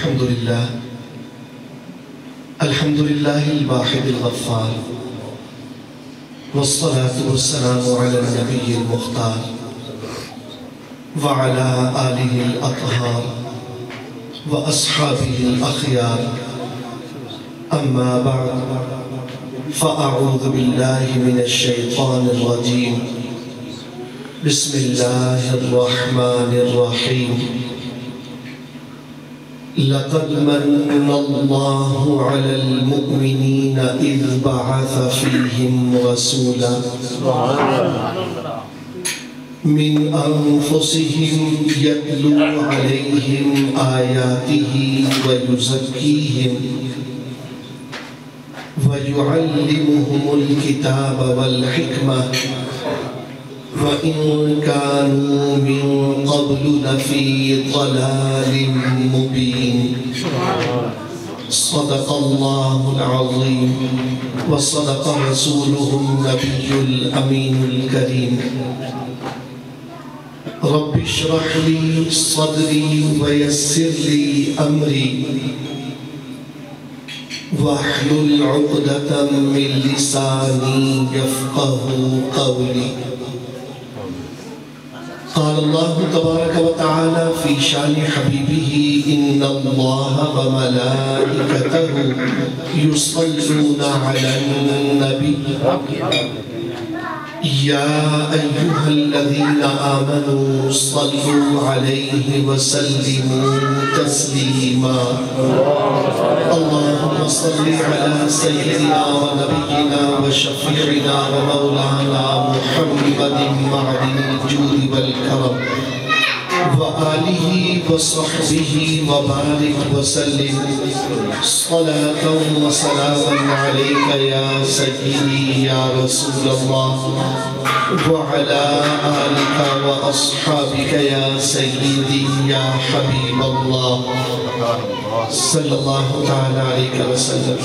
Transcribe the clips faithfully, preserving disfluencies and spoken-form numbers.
الحمد لله الحمد لله الواحد الغفار والصلاة والسلام على النبي المختار وعلى آله الأطهار وأصحابه الأخيار أما بعد فأعوذ بالله من الشيطان الرجيم بسم الله الرحمن الرحيم لقد من الله على المؤمنين إذ بعث فيهم رسولا من أنفسهم يتلو عليهم آياته ويزكيهم ويعلمهم الكتاب والحكمة وإن كانوا من قبل لفي ضلال مبين صدق الله العظيم وصدق رسوله النبي الأمين الكريم رب اشرح لي صدري ويسر لي أمري واحلل عقدة من لساني يفقه قولي قال الله تبارك وتعالى في شان حبيبه إن الله وملائكته يصلون على النبي يا أيها الذين آمنوا صلوا عليه وسلموا تسليما اللهم صل على سيدنا ونبينا وشفيعنا ومولانا محمد معدن الجود والكرم وآله وصحبه وبارك وسلم صلاة وسلاما عليك يا سيدي يا رسول الله وعلى آلك وأصحابك يا سيدي يا حبيب الله صلی اللہ تعالیٰ علیہ وسلم.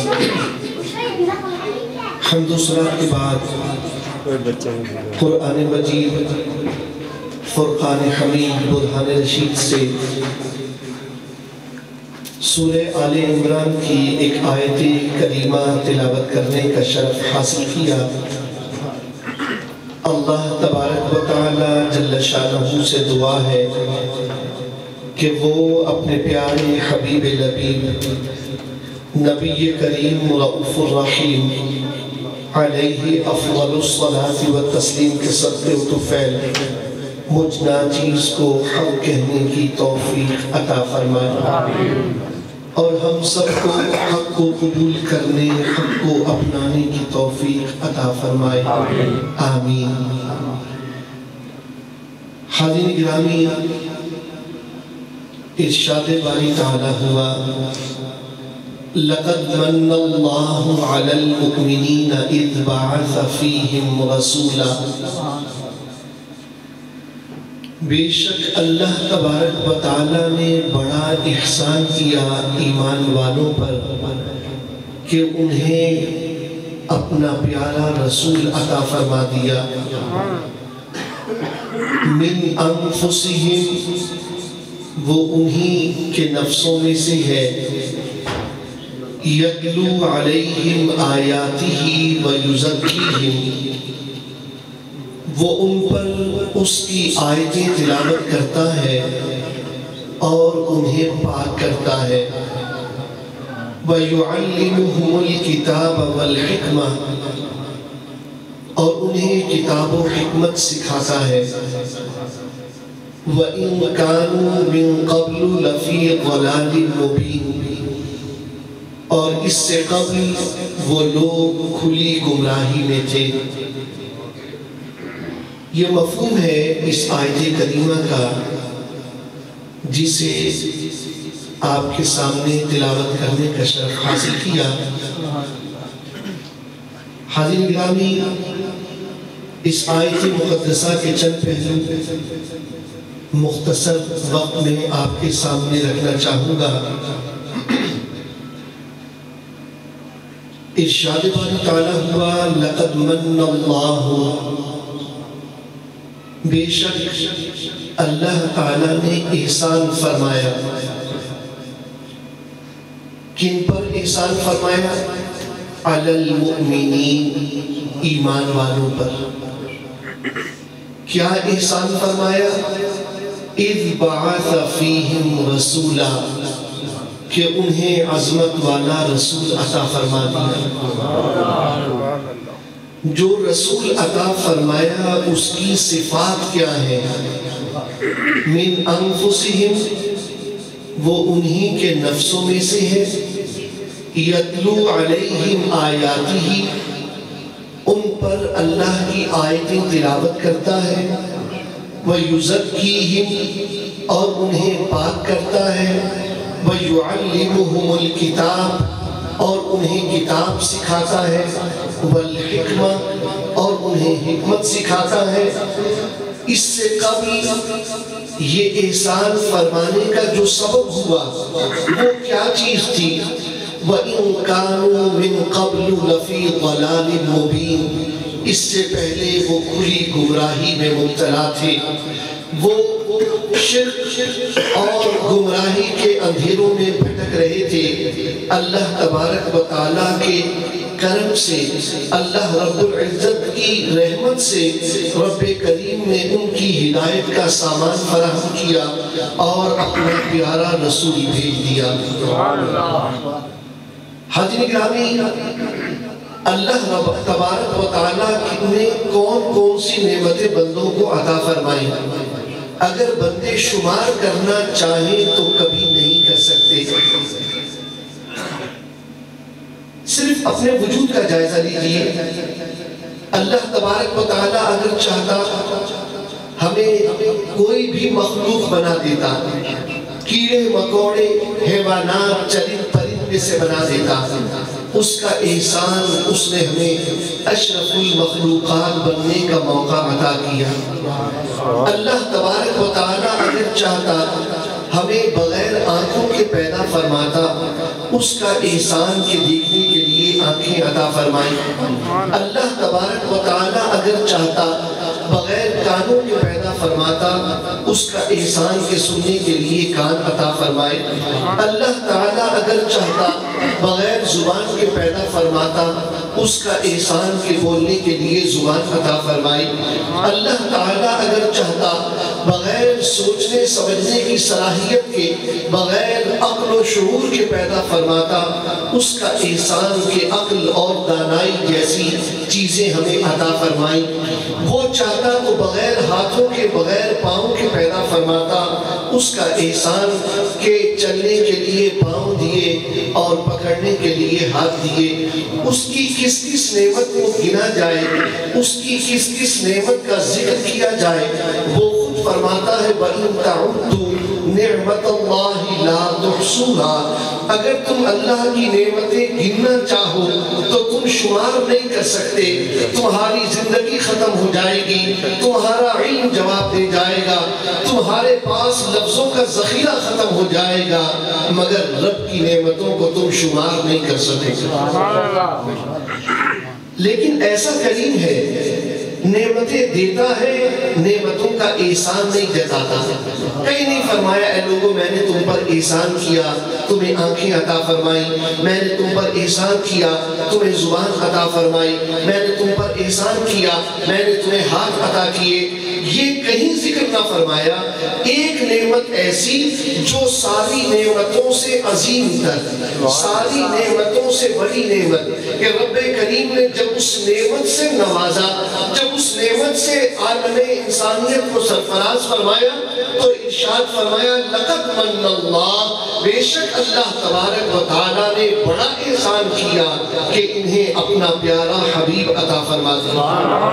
حمد و صلاة کے بعد قرآن مجید فرقان حمید برہان رشید سے سورہ آل عمران کی ایک آیت کریمہ تلاوت کرنے کا شرف حاصل کیا. اللہ تبارک و تعالی جل شانہ سے دعا ہے کہ وہ اپنے پیارے حبیب لبیب نبی کریم رؤوف الرحیم علیہ افضل الصلاة والتسلیم کے صدقے و طفیل مجھ ناچیز کو حق کہنے کی توفیق عطا فرمائے اور ہم سب کو حق کو قبول کرنے حق کو اپنانے کی توفیق عطا فرمائے آمین. حاضرین گرامی ارشاد باری تعالیٰ ہوا لَقَدْ مَنَّ اللَّهُ عَلَى الْمُؤْمِنِينَ إِذْ بَعَثَ فِيهِمْ رَسُولًا. بے شک اللہ تبارک و تعالیٰ نے بڑا احسان کیا ایمان والوں پر کہ انہیں اپنا پیارا رسول عطا فرما دیا. من انفسہم وہ انہی کے نفسوں میں سے ہے یتلو علیہم آیاتہ ویزکیہم وہ ان پر اس کی آیتیں تلاوت کرتا ہے اور انہیں پاک کرتا ہے وَيُعَلِّمُهُمُ الْكِتَابَ وَالْحِكْمَةِ اور انہیں کتاب و حکمت سکھاتا ہے وَإِن كَانُوا مِن قَبْلُ لَفِي ضَلَالٍ مُبِينٍ اور اس سے قبل وہ لوگ کھلی گمراہی میں تھے. یہ مفہوم ہے اس آیت کریمہ کا جسے آپ کے سامنے تلاوت کرنے کا شرف حاصل کیا. حاضرین گرامی اس آیت مقدسہ کے چند پہلو مختصر وقت میں آپ کے سامنے رکھنا چاہوں گا. ارشاد باری تعالیٰ ہوا لَقَدْ مَنَّ اللَّهُ بے شک اللہ تعالیٰ نے احسان فرمایا کن پر احسان فرمایا؟ علی المؤمنین، ایمان والوں پر۔ کیا احسان فرمایا؟ اذ بعث فیہم رسولا، کہ انہیں عظمت والا رسول عطا فرما دیا۔ جو رسول عطا فرمایا اس کی صفات کیا ہے؟ من انفسہم، وہ انہی کے نفسوں میں سے ہے۔ یتلو علیہم آیاتہ، ان پر اللہ کی آیتیں تلاوت کرتا ہے۔ وَيُزَكِّيهِمْ، اور انہیں پاک کرتا ہے۔ وَيُعَلِّمُهُمُ الْكِتَابِ، اور انہیں کتاب سکھاتا ہے۔ وَالْحِکْمَةِ، اور انہیں حکمت سکھاتا ہے۔ اس سے قبل یہ احسان فرمانے کا جو سبب ہوا وہ کیا چیز تھی؟ وَإِن كَانُوا مِن قَبْلُ لَفِي ضَلَالٍ مُبِينٍ، اس سے پہلے وہ کھلی گمراہی میں مبتلا تھے۔ وہ شرک اور گمراہی کے اندھیروں میں بھٹک رہے تھے۔ اللہ تبارک و تعالیٰ کے کرم سے، اللہ رب العزت کی رحمت سے رب کریم نے ان کی ہدایت کا سامان فراہم کیا اور اپنا پیارا رسول بھیج دیا۔ حاضرین گرامی، اللہ رب تبارک و تعالیٰ نے کون کون سی نعمتیں بندوں کو عطا فرمائی، اگر بندے شمار کرنا چاہیں تو کبھی نہیں کر سکتے۔ صرف اپنے وجود کا جائزہ لیجئے۔ اللہ تبارک و تعالیٰ اگر چاہتا ہمیں کوئی بھی مخلوق بنا دیتا، کیڑے مکوڑے حیوانات چرند پرند سے بنا دیتا، اس کا احسان اس نے ہمیں اشرف المخلوقات بننے کا موقع عطا کیا۔ اللہ تبارک و تعالیٰ اگر چاہتا ہمیں بغیر آنکھوں کے پیدا فرماتا، اس کا احسان کے دیکھنے کے لیے آنکھیں عطا فرمائیں۔ اللہ تبارک و تعالیٰ اگر چاہتا بغیر کانوں کے پیدا فرماتا، اس کا احسان کے سننے کے لیے کان عطا فرمائے۔ اللہ تعالیٰ اگر چاہتا بغیر زبان کے پیدا فرماتا، اس کا احسان کے بولنے کے لیے زبان عطا فرمائے۔ اللہ تعالیٰ اگر چاہتا بغیر سوچنے سمجھنے کی صلاحیت کے، بغیر عقل و شعور کے پیدا فرماتا، اس کا احسان کے عقل اور دانائی جیسی چیزیں ہمیں عطا فرمائیں۔ وہ چاہتا تو بغیر ہاتھوں کے بغیر پاؤں کے پیدا فرماتا، اس کا احسان کے چلنے کے لیے پاؤں دیے اور پکڑنے کے لیے ہاتھ دیے۔ اس کی کس کس نعمت کو گنا جائے، اس کی کس کس نعمت کا ذکر کیا جائے، وہ خود فرماتا ہے وَإِن تَعُدُّوا نِعْمَتَ اللَّهِ لَا تُحْصُوهَا، اگر تم اللہ کی نعمتیں گننا چاہو تو تم شمار نہیں کر سکتے۔ تمہاری زندگی ختم ہو جائے گی، تمہارا علم جواب دے جائے گا، تمہارے پاس لفظوں کا ذخیرہ ختم ہو جائے گا، مگر رب کی نعمتوں کو تم شمار نہیں کر سکتے۔ لیکن ایسا کریم ہے، نعمتیں دیتا ہے، نعمتوں کا احسان نہیں جتاتا۔ کہیں نہیں فرمایا اے لوگوں میں نے تم پر احسان کیا، تمہیں آنکھیں عطا فرمائی، میں نے تم پر احسان کیا، تمہیں زبان عطا فرمائی، میں نے تم پر احسان کیا، میں نے تمہیں ہاتھ عطا کیے۔ یہ کہیں ذکر نہ فرمایا۔ ایک نعمت ایسی جو ساری نعمتوں سے عظیم تر، ساری نعمتوں سے بڑی نعمت، کہ رب کریم نے جب اس نعمت سے نوازا، جب اس نعمت سے عالم انسانیت کو سرفراز فرمایا تو ارشاد فرمایا لقد من اللہ، بے شک اللہ تبارک و تعالیٰ نے بڑا احسان کیا کہ انہیں اپنا پیارا حبیب عطا فرما دیا۔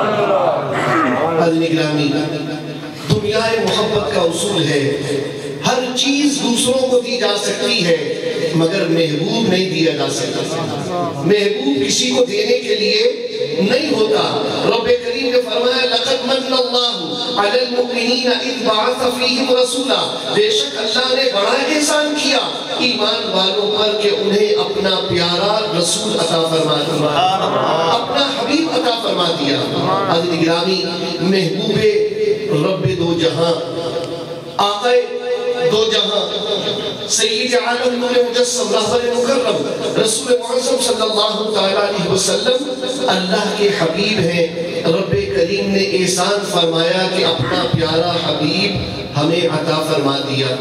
حضرت گرامی، دنیا محبت کا اصول ہے، ہر چیز دوسروں کو دی جا سکتی ہے مگر محبوب نہیں دیا جا سکتا۔ محبوب کسی کو دینے کے لیے نہیں ہوتا۔ رب کریم نے فرمایا لقد من اللہ علی المؤمنین اذ بعث فیہم رسولا، بے شک اللہ نے بڑا احسان کیا ایمان والوں پر کہ انہیں اپنا پیارا رسول عطا فرما دیا، اپنا حبیب عطا فرما دیا۔ حضرت گرامی، محبوب رب دو جہاں، آقا دو جہاں سید عالم نور مجسم رہبر مکرم رسول معظم صلی اللہ تعالیٰ علیہ وسلم اللہ کے حبیب ہیں. رب کریم نے احسان فرمایا کہ اپنا پیارا حبیب ہمیں عطا فرما دیا.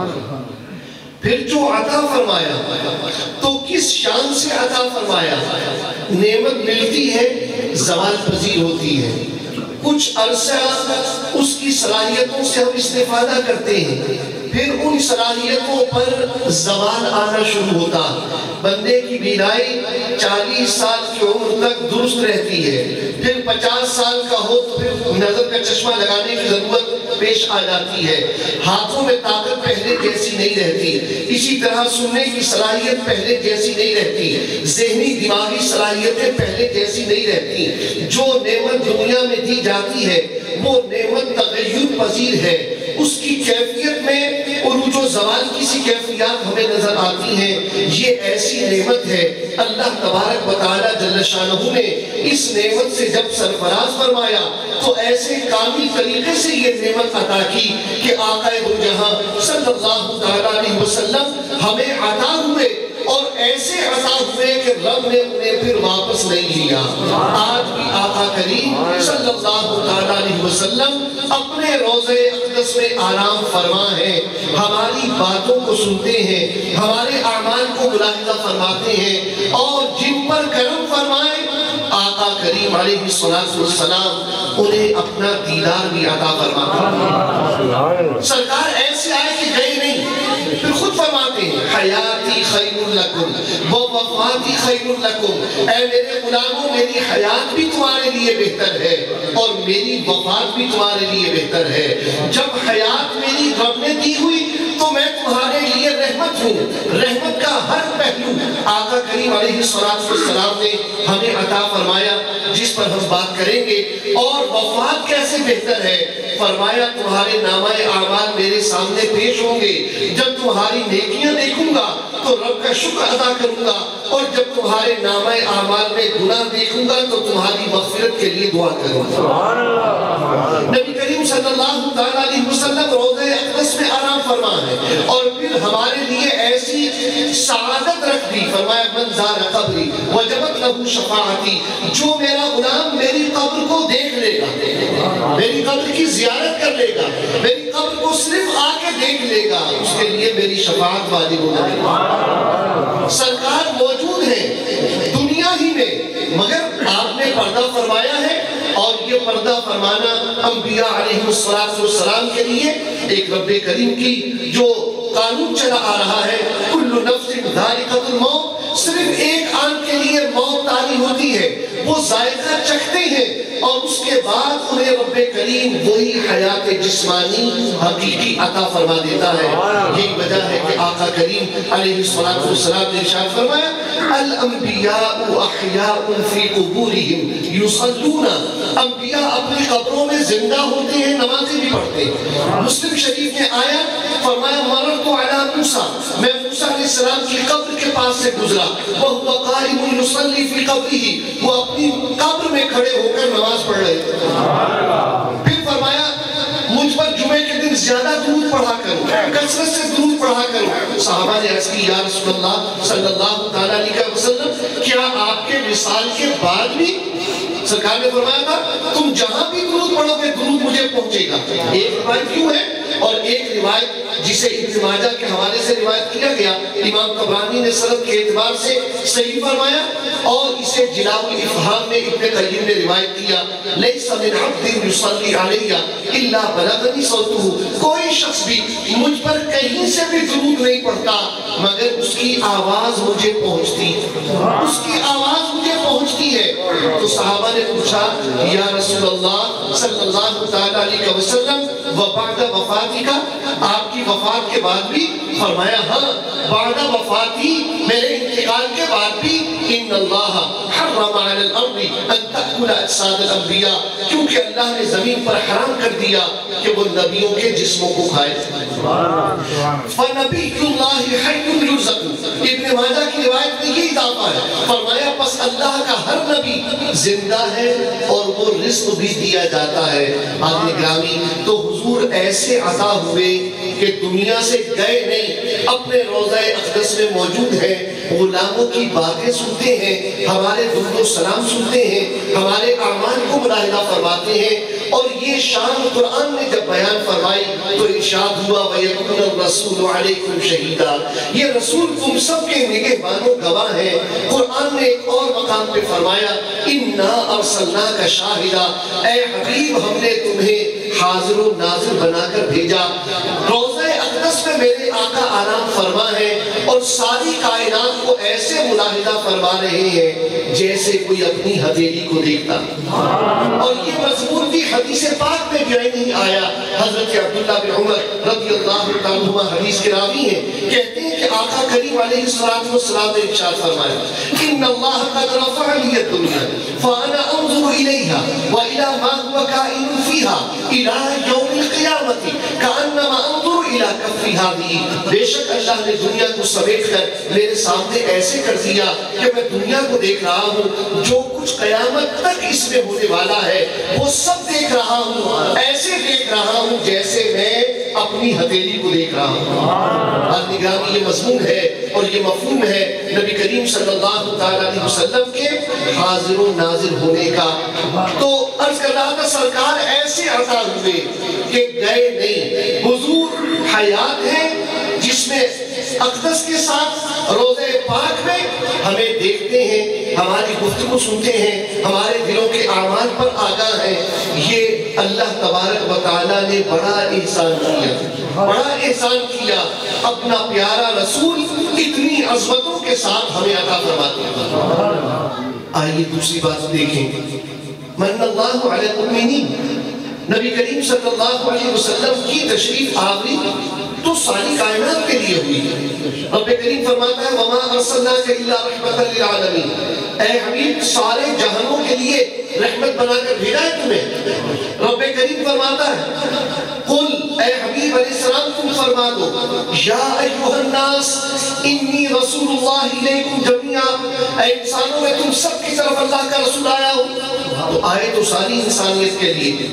پھر جو عطا فرمایا تو کس شان سے عطا فرمایا؟ نعمت ملتی ہے زوال پذیر ہوتی ہے. کچھ عرصہ اس کی صلاحیتوں سے ہم استفادہ کرتے ہیں، پھر ان صلاحیتوں پر زوال آنا شروع ہوتا. بندے کی بینائی چالیس سال کی عمر تک درست رہتی ہے، پھر پچاس سال کا ہو تو پھر نظر کا چشمہ لگانے کی ضرورت پیش آ جاتی ہے. ہاتھوں میں طاقت پہلے جیسی نہیں رہتی، اسی طرح سننے کی صلاحیت پہلے جیسی نہیں رہتی، ذہنی دماغی صلاحیتیں پہلے جیسی نہیں رہتی. جو نعمت دنیا میں دی جاتی ہے وہ نعمت تغیر پذیر ہے. اس کی کیفیت میں عروج و زوال کی سی کیفیات ہمیں نظر آتی ہیں. یہ ایسی نعمت ہے اللہ تبارک و تعالی جل شانہ نے اس نعمت سے جب سرفراز فرمایا تو ایسے کامل طریقے سے یہ نعمت عطا کی کہ آقا دو جہاں صلی اللہ تعالی علیہ وسلم ہمیں عطا ہوئے اور ایسے عطا ہوئے کہ رب نے انہیں پھر واپس نہیں لیا. آج بھی آقا کریم صلی اللہ تعالی علیہ وسلم اپنے روضہ اقدس میں آرام فرما ہے، ہماری باتوں کو سنتے ہیں، ہمارے اعمال کو ملاحظہ فرماتے ہیں، اور جن پر کرم فرمائے آقا کریم علیہ السلام انہیں اپنا دیدار بھی عطا فرماتے. سرکار ایسے آئے کہ گئے نہیں، پھر خود فرماتے ہیں حیاتی خیر لکم و وفاتی خیر لکم. اے میرے غلاموں، میری حیات بھی تمہارے لیے بہتر ہے اور میری وفات بھی تمہارے لیے بہتر ہے. جب حیات میری رب نے دی ہوئی تو میں تمہارے لیے رحمت ہوں. رحمت کا ہر پہلو آقا کریم علیہ السلام نے ہمیں عطا فرمایا جس پر ہم بات کریں گے. اور وفات کیسے بہتر ہے؟ فرمایا تمہارے نامہ اعمال میرے سامنے پیش ہوں گے. جب تمہاری نیکیاں دیکھوں گا تو رب کا شکر ادا کروں گا، اور جب تمہارے نامہ اعمال میں گناہ دیکھوں گا تو تمہاری مغفرت کے لیے دعا کروں گا. نبی کریم صلی اللہ تعالیٰ علیہ وسلم روضہ اقدس میں آرام فرما ہے، اور پھر ہمارے لیے ایسی سعادت رکھ دی. فرمایا من زار قبری وجبت لہو شفاعتی. جو میرا غلام میری قبر کو دیکھ لے گا، میری قبر کی زیارت کر لے گا، میری قبر کو صرف آ کے دیکھ لے گا، اس کے لیے میری شفاعت واجب ہو جائے گی. سرکار موجود ہے دنیا ہی میں، مگر آپ نے پردہ فرمایا ہے، اور یہ پردہ فرمانا انبیاء علیہ السلام کے لیے ایک رب کریم کی جو قانون چلا آ رہا ہے. کل نفس ذائقۃ الموت. صرف ایک آن کے لیے موت طاری ہوتی ہے، وہ ذائقہ چکھتے ہیں اور اس کے بعد انہیں رب کریم وہی حیات جسمانی حقیقی عطا فرما دیتا ہے. یہی وجہ ہے کہ آقا کریم علیہ السلام نے ارشاد فرمایا الانبیاء احیاء فی قبورہم یصلون. انبیاء اپنی قبروں میں زندہ ہوتے ہیں، نمازیں بھی پڑھتے ہیں. مسلم شریف میں آیا فرمایا مررت علی موسیٰ، میں موسیٰ علیہ السلام کی قبر کے پاس سے گزرا، وَهُوَ قَائِمٌ يُصَلِّي فِي قَبْرِهِ. وہ اپنی قبر میں کھڑے ہو کر نماز پڑھ رہے تھے. پھر فرمایا مجھ پر جمعے کے دن زیادہ درود پڑھا کرو، کثرت سے درود پڑھا کرو. صحابہ نے عرض کی یا رسول اللہ صلی اللہ تعالیٰ علیہ وسلم، کیا آپ کے وصال کے بعد بھی؟ سرکار نے فرمایا تھا تم جہاں بھی درود پڑھو گے درود مجھے پہنچے گا. ایک روایت کیوں ہے اور ایک روایت جسے ابن ماجہ کے حوالے سے روایت کیا گیا، امام طبرانی نے سند کے اعتبار سے صحیح فرمایا، اور اسے جلاء الافہام میں ابن قیم نے روایت کیا لیس من عبد یصلی علی الا بلغنی صوتہ. کوئی شخص بھی مجھ پر کہیں سے بھی درود نہیں پڑھتا مگر اس کی آواز مجھے پہنچتی اس کی آواز مجھے پہنچتی ہے. تو صحابہ نے پوچھا یا رسول اللہ صلی اللہ تعالیٰ علیہ وسلم وبعد وفاتی کا، آپ کی وفات کے بعد بھی؟ فرمایا ہاں بعد وفاتی، میرے انتقال کے بعد بھی. ان اللہ حرم علی الارض ان تأکل اجساد الانبیاء، کیونکہ اللہ نے زمین پر حرام کر دیا کہ وہ نبیوں کے جسموں کو کھائے. فنبی اللہ حی یرزق. ابن ماجہ کی روایت میں یہ اضافہ ہے، فرمایا پس اللہ کا ہر نبی زندہ ہے اور وہ رزق بھی دیا جاتا ہے. آدمی گرامی تو حضور ایسے عطا ہوئے کہ کہ دنیا سے گئے نہیں، اپنے روضہ اقدس میں موجود ہیں، غلاموں کی باتیں سنتے ہیں، ہمارے درود و سلام سنتے ہیں، ہمارے اعمال کو ملاحظہ فرماتے ہیں. اور یہ شان قرآن نے جب بیان فرمائی تو ارشاد ہوا وَيَكُونَ الرَّسُولُ عَلَيْكُمْ شَهِيدًا، یہ رسول تم سب کے نگہبان و گواہ ہیں. قرآن نے ایک اور مقام پہ فرمایا اِنَّا أَرْسَلْنَاكَ شَاهِدًا، اے حبیب ہم نے تمہیں حاضر و ناظر بنا کر بھیجا. روضہ اقدس میں میرے آقا آرام فرما ہے اور ساری کائنات کو ایسے ملاحظہ فرما رہے ہیں جیسے کوئی اپنی ہتھیلی کو دیکھتا. اور یہ مضمون بھی حدیث پاک میں بھی نہیں آیا. حضرت عبداللہ بن عمر رضی اللہ عنہما حدیث کے راوی ہیں، کہتے ہیں کہ آقا کریم علیہ السلام نے ارشاد فرمایا ان اللہ قد رفع لی الدنیا فانا انظر الیہا والى ما هو کائن فیہا الى یوم القیامت کانما انظر الى کف هذه. بے شک اللہ نے دنیا کو سمیٹ کر میرے سامنے ایسے کر دیا کہ میں دنیا کو دیکھ رہا ہوں، جو کچھ قیامت تک اس میں ہونے والا ہے وہ سب دیکھ رہا ہوں، ایسے دیکھ رہا ہوں جیسے میں اپنی ہتھیلی کو دیکھ رہا ہوں. اور نگرانی یہ مضمون ہے اور یہ مفہوم ہے نبی کریم صلی اللہ علیہ وسلم کے حاضر و ناظر ہونے کا. تو عرض کر رہا تھا سرکار ایسے عطا ہوئے کہ گئے نہیں، حضور حیات ہیں جس میں اقدس کے ساتھ روضہ پاک میں ہمیں دیکھتے ہیں، ہماری گفتگو سنتے ہیں، ہمارے دلوں کے اعمال پر آگاہ ہیں. یہ اللہ تبارک و تعالیٰ نے بڑا احسان کیا، بڑا احسان کیا. اپنا پیارا رسول اتنی عظمتوں کے ساتھ ہمیں عطا فرماتے ہیں. آئیے دوسری بات دیکھیں، من اللہ علی المؤمنین، نبی کریم صلی اللہ علیہ وسلم کی تشریف آوری تو ساری کائنات کے لیے ہوئی. رب کریم فرماتا ہے وَمَا أَرْسَلْنَاكَ إِلَّا رَحْمَةً لِلْعَالَمِينَ، اے حبیب سارے جہانوں کے لیے رحمت بنا کر بھیجا ہے تمہیں. رب کریم فرماتا ہے قل، اے حبیب علیہ السلام تم فرما دو یا ایوہ الناس انی رسول اللہ علیکم جمیعا، اے انسانوں میں تم سب کی طرف اللہ کا رسول آیا ہوں. تو آئے تو ساری انسانیت کے لیے،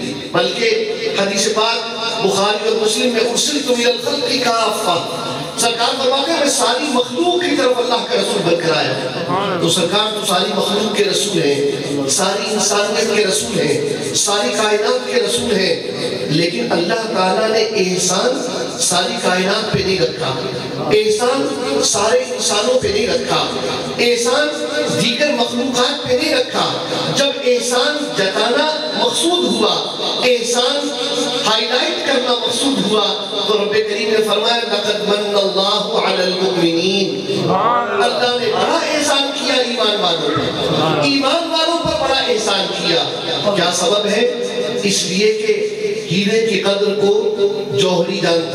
بلکہ حدیث پاک بخاری اور مسلم میں ارسلت الی الخلق کافہ، سرکار فرماتے ہیں میں ساری مخلوق کی طرف اللہ کا رسول بن کر آیا. تو سرکار تو ساری مخلوق کے رسول ہیں، ساری انسانیت کے رسول ہیں، ساری کائنات کے رسول ہیں. لیکن اللہ تعالیٰ نے احسان ساری کائنات پہ نہیں رکھا، احسان سارے انسانوں پہ نہیں رکھا، احسان دیگر مخلوقات پہ نہیں رکھا. جب احسان جتانا مقصود ہوا، احسان ہائی لائٹ کرنا مقصود ہوا، تو رب کریم نے فرمایا لَقَدْ مَنَّ اللَّهُ عَلَى الْمُؤْمِنِينَ، اللہ نے بڑا احسان کیا ایمان والوں پر، ایمان والوں پر بڑا احسان کیا. کیا سبب ہے؟ اس لیے کہ ہیرے کی قدر کو جوہری جانتا،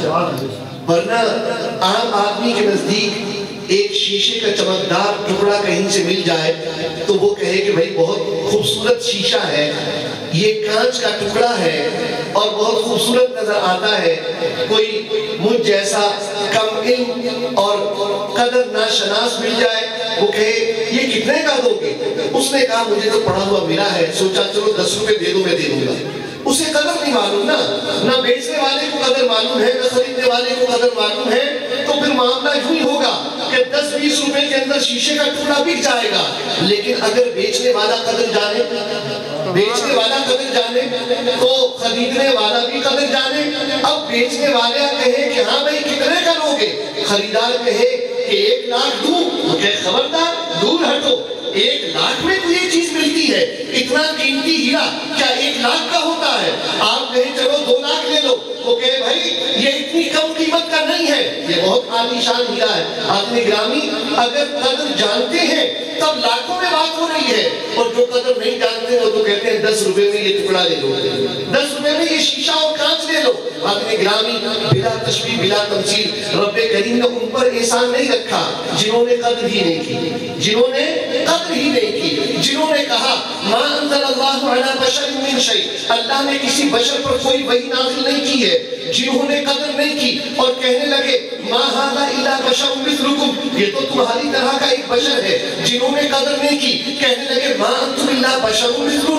ورنہ عام آدمی کے نزدیک ایک شیشے کا چمکدار ٹکڑا کہیں سے مل جائے تو وہ کہے کہ بھئی بہت خوبصورت شیشہ ہے، یہ کانچ کا ٹکڑا ہے اور بہت خوبصورت نظر آتا ہے. کوئی مجھ جیسا کم علم اور قدر ناشناس مل جائے وہ کہے یہ کتنے کا دو گے؟ اس نے کہا مجھے تو پڑا ہوا ملا ہے، سوچا چلو دس روپے دے دوں میں دے دوں گا. اسے قدر نہیں معلوم نا، نہ بیچنے والے کو قدر معلوم ہے، نہ خریدنے والے کو قدر معلوم ہے. تو پھر معاملہ یوں ہی ہوگا کہ دس بیس روپے کے اندر شیشے کا ٹکڑا بک جائے گا. لیکن اگر بیچنے والا قدر جانے، بیچنے والا قدر جانے تو خریدنے والا بھی قدر جانے. اب بیچنے والا کہے کہ ہاں بھائی کتنے کا لوگے، خریدار کہے کہ ایک لاکھ دوں، تو کہ خبردار دور ہٹو، ایک لاکھ میں تو یہ چیز ملتی ہے، اتنا قیمتی ہیرا کیا ایک لاکھ کا ہوتا ہے؟ آپ کہیں چلو دو لاکھ لے لو، وہ کہے بھائی یہ اتنی کم قیمت کا نہیں ہے، یہ بہت عالی شان ہیرا ہے. آدمی گرامی اگر قدر جانتے ہیں تب لاکھوں میں بات ہو رہی ہے، اور جو قدر نہیں جانتے وہ تو کہتے ہیں دس روپے میں یہ ٹکڑا لے لو، دس روپے میں یہ شیشہ اور کانچ لے لو. آدمی گرامی بلا تشبیہ بلا تمثیل رب کریم نے ان پر احسان نہیں رکھا جنہوں نے قدر ہی نہیں کی، جنہوں نے قدر ہی نہیں کی، جنہوں نے کہا ما انزل اللہ علی بشر من شیء، اللہ نے کسی بشر پر کوئی وحی نازل نہیں کی ہے، جنہوں نے قدر نہیں کی اور کہنے لگے ما ھذا الا بشر مثلکم، یہ تو تمہاری طرح کا ایک بشر ہے. جنہوں نے قدر نہیں کی کہنے لگے ما انتم الا بشر مثلنا،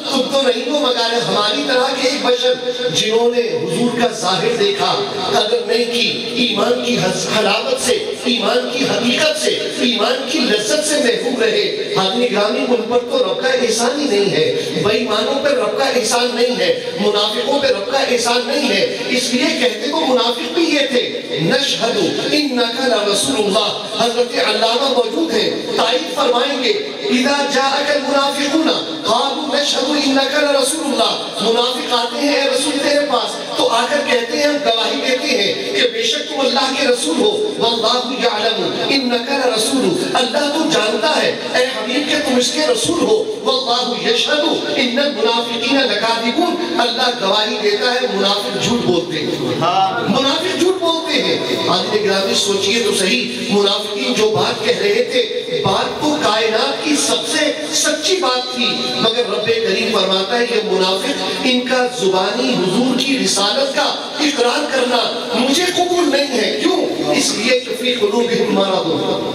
تم تو نہیں ہو مگر ہماری طرح کے ایک بشر جنہوں نے حضور کا ظاہر دیکھا، قدر نہیں کی، ایمان کی حلاوت سے، ایمان کی حقیقت سے، ایمان کی لذت سے محروم رہے۔ حاضرین گرامی، ان پر تو رب کا احسان ہی نہیں ہے، بے ایمانوں پر رب کا احسان نہیں ہے، منافقوں پر رب کا احسان نہیں ہے۔ اس لیے کہتے تو منافق بھی یہ تھے، نشہد انک لرسول اللہ۔ حضرت علامہ موجود ہیں، تائید فرمائیں گے، اذا جاءک المنافقون قالوا نشہد انک لرسول اللہ۔ منافق آتے ہیں اے رسول تیرے پاس تو آ کر کہتے ہیں، ہم گواہی دیتے ہیں کہ بے شک تم اللہ کے رسول ہو، واللہ یعلم انک لرسول، اللہ تو جانتا ہے اے حبیب کہ تم اس کے رسول ہو، واللہ یشہد ان المنافقین لکاذبون، اللہ گواہی دیتا ہے منافق جھوٹ بولتے ہیں، منافق جھوٹ بولتے ہیں۔ حاضرین گرامی سوچئے تو صحیح، منافقین جو بات کہہ رہے تھے، بات تو کائنات کی سب سے سچی بات تھی، مگر رب کریم فرماتا ہے یہ منافق، ان کا زبانی حضور کی رسالت کا اقرار کرنا مجھے قبول نہیں ہے۔ کیوں؟ اس لیے کہ فی قلوبہم مرض،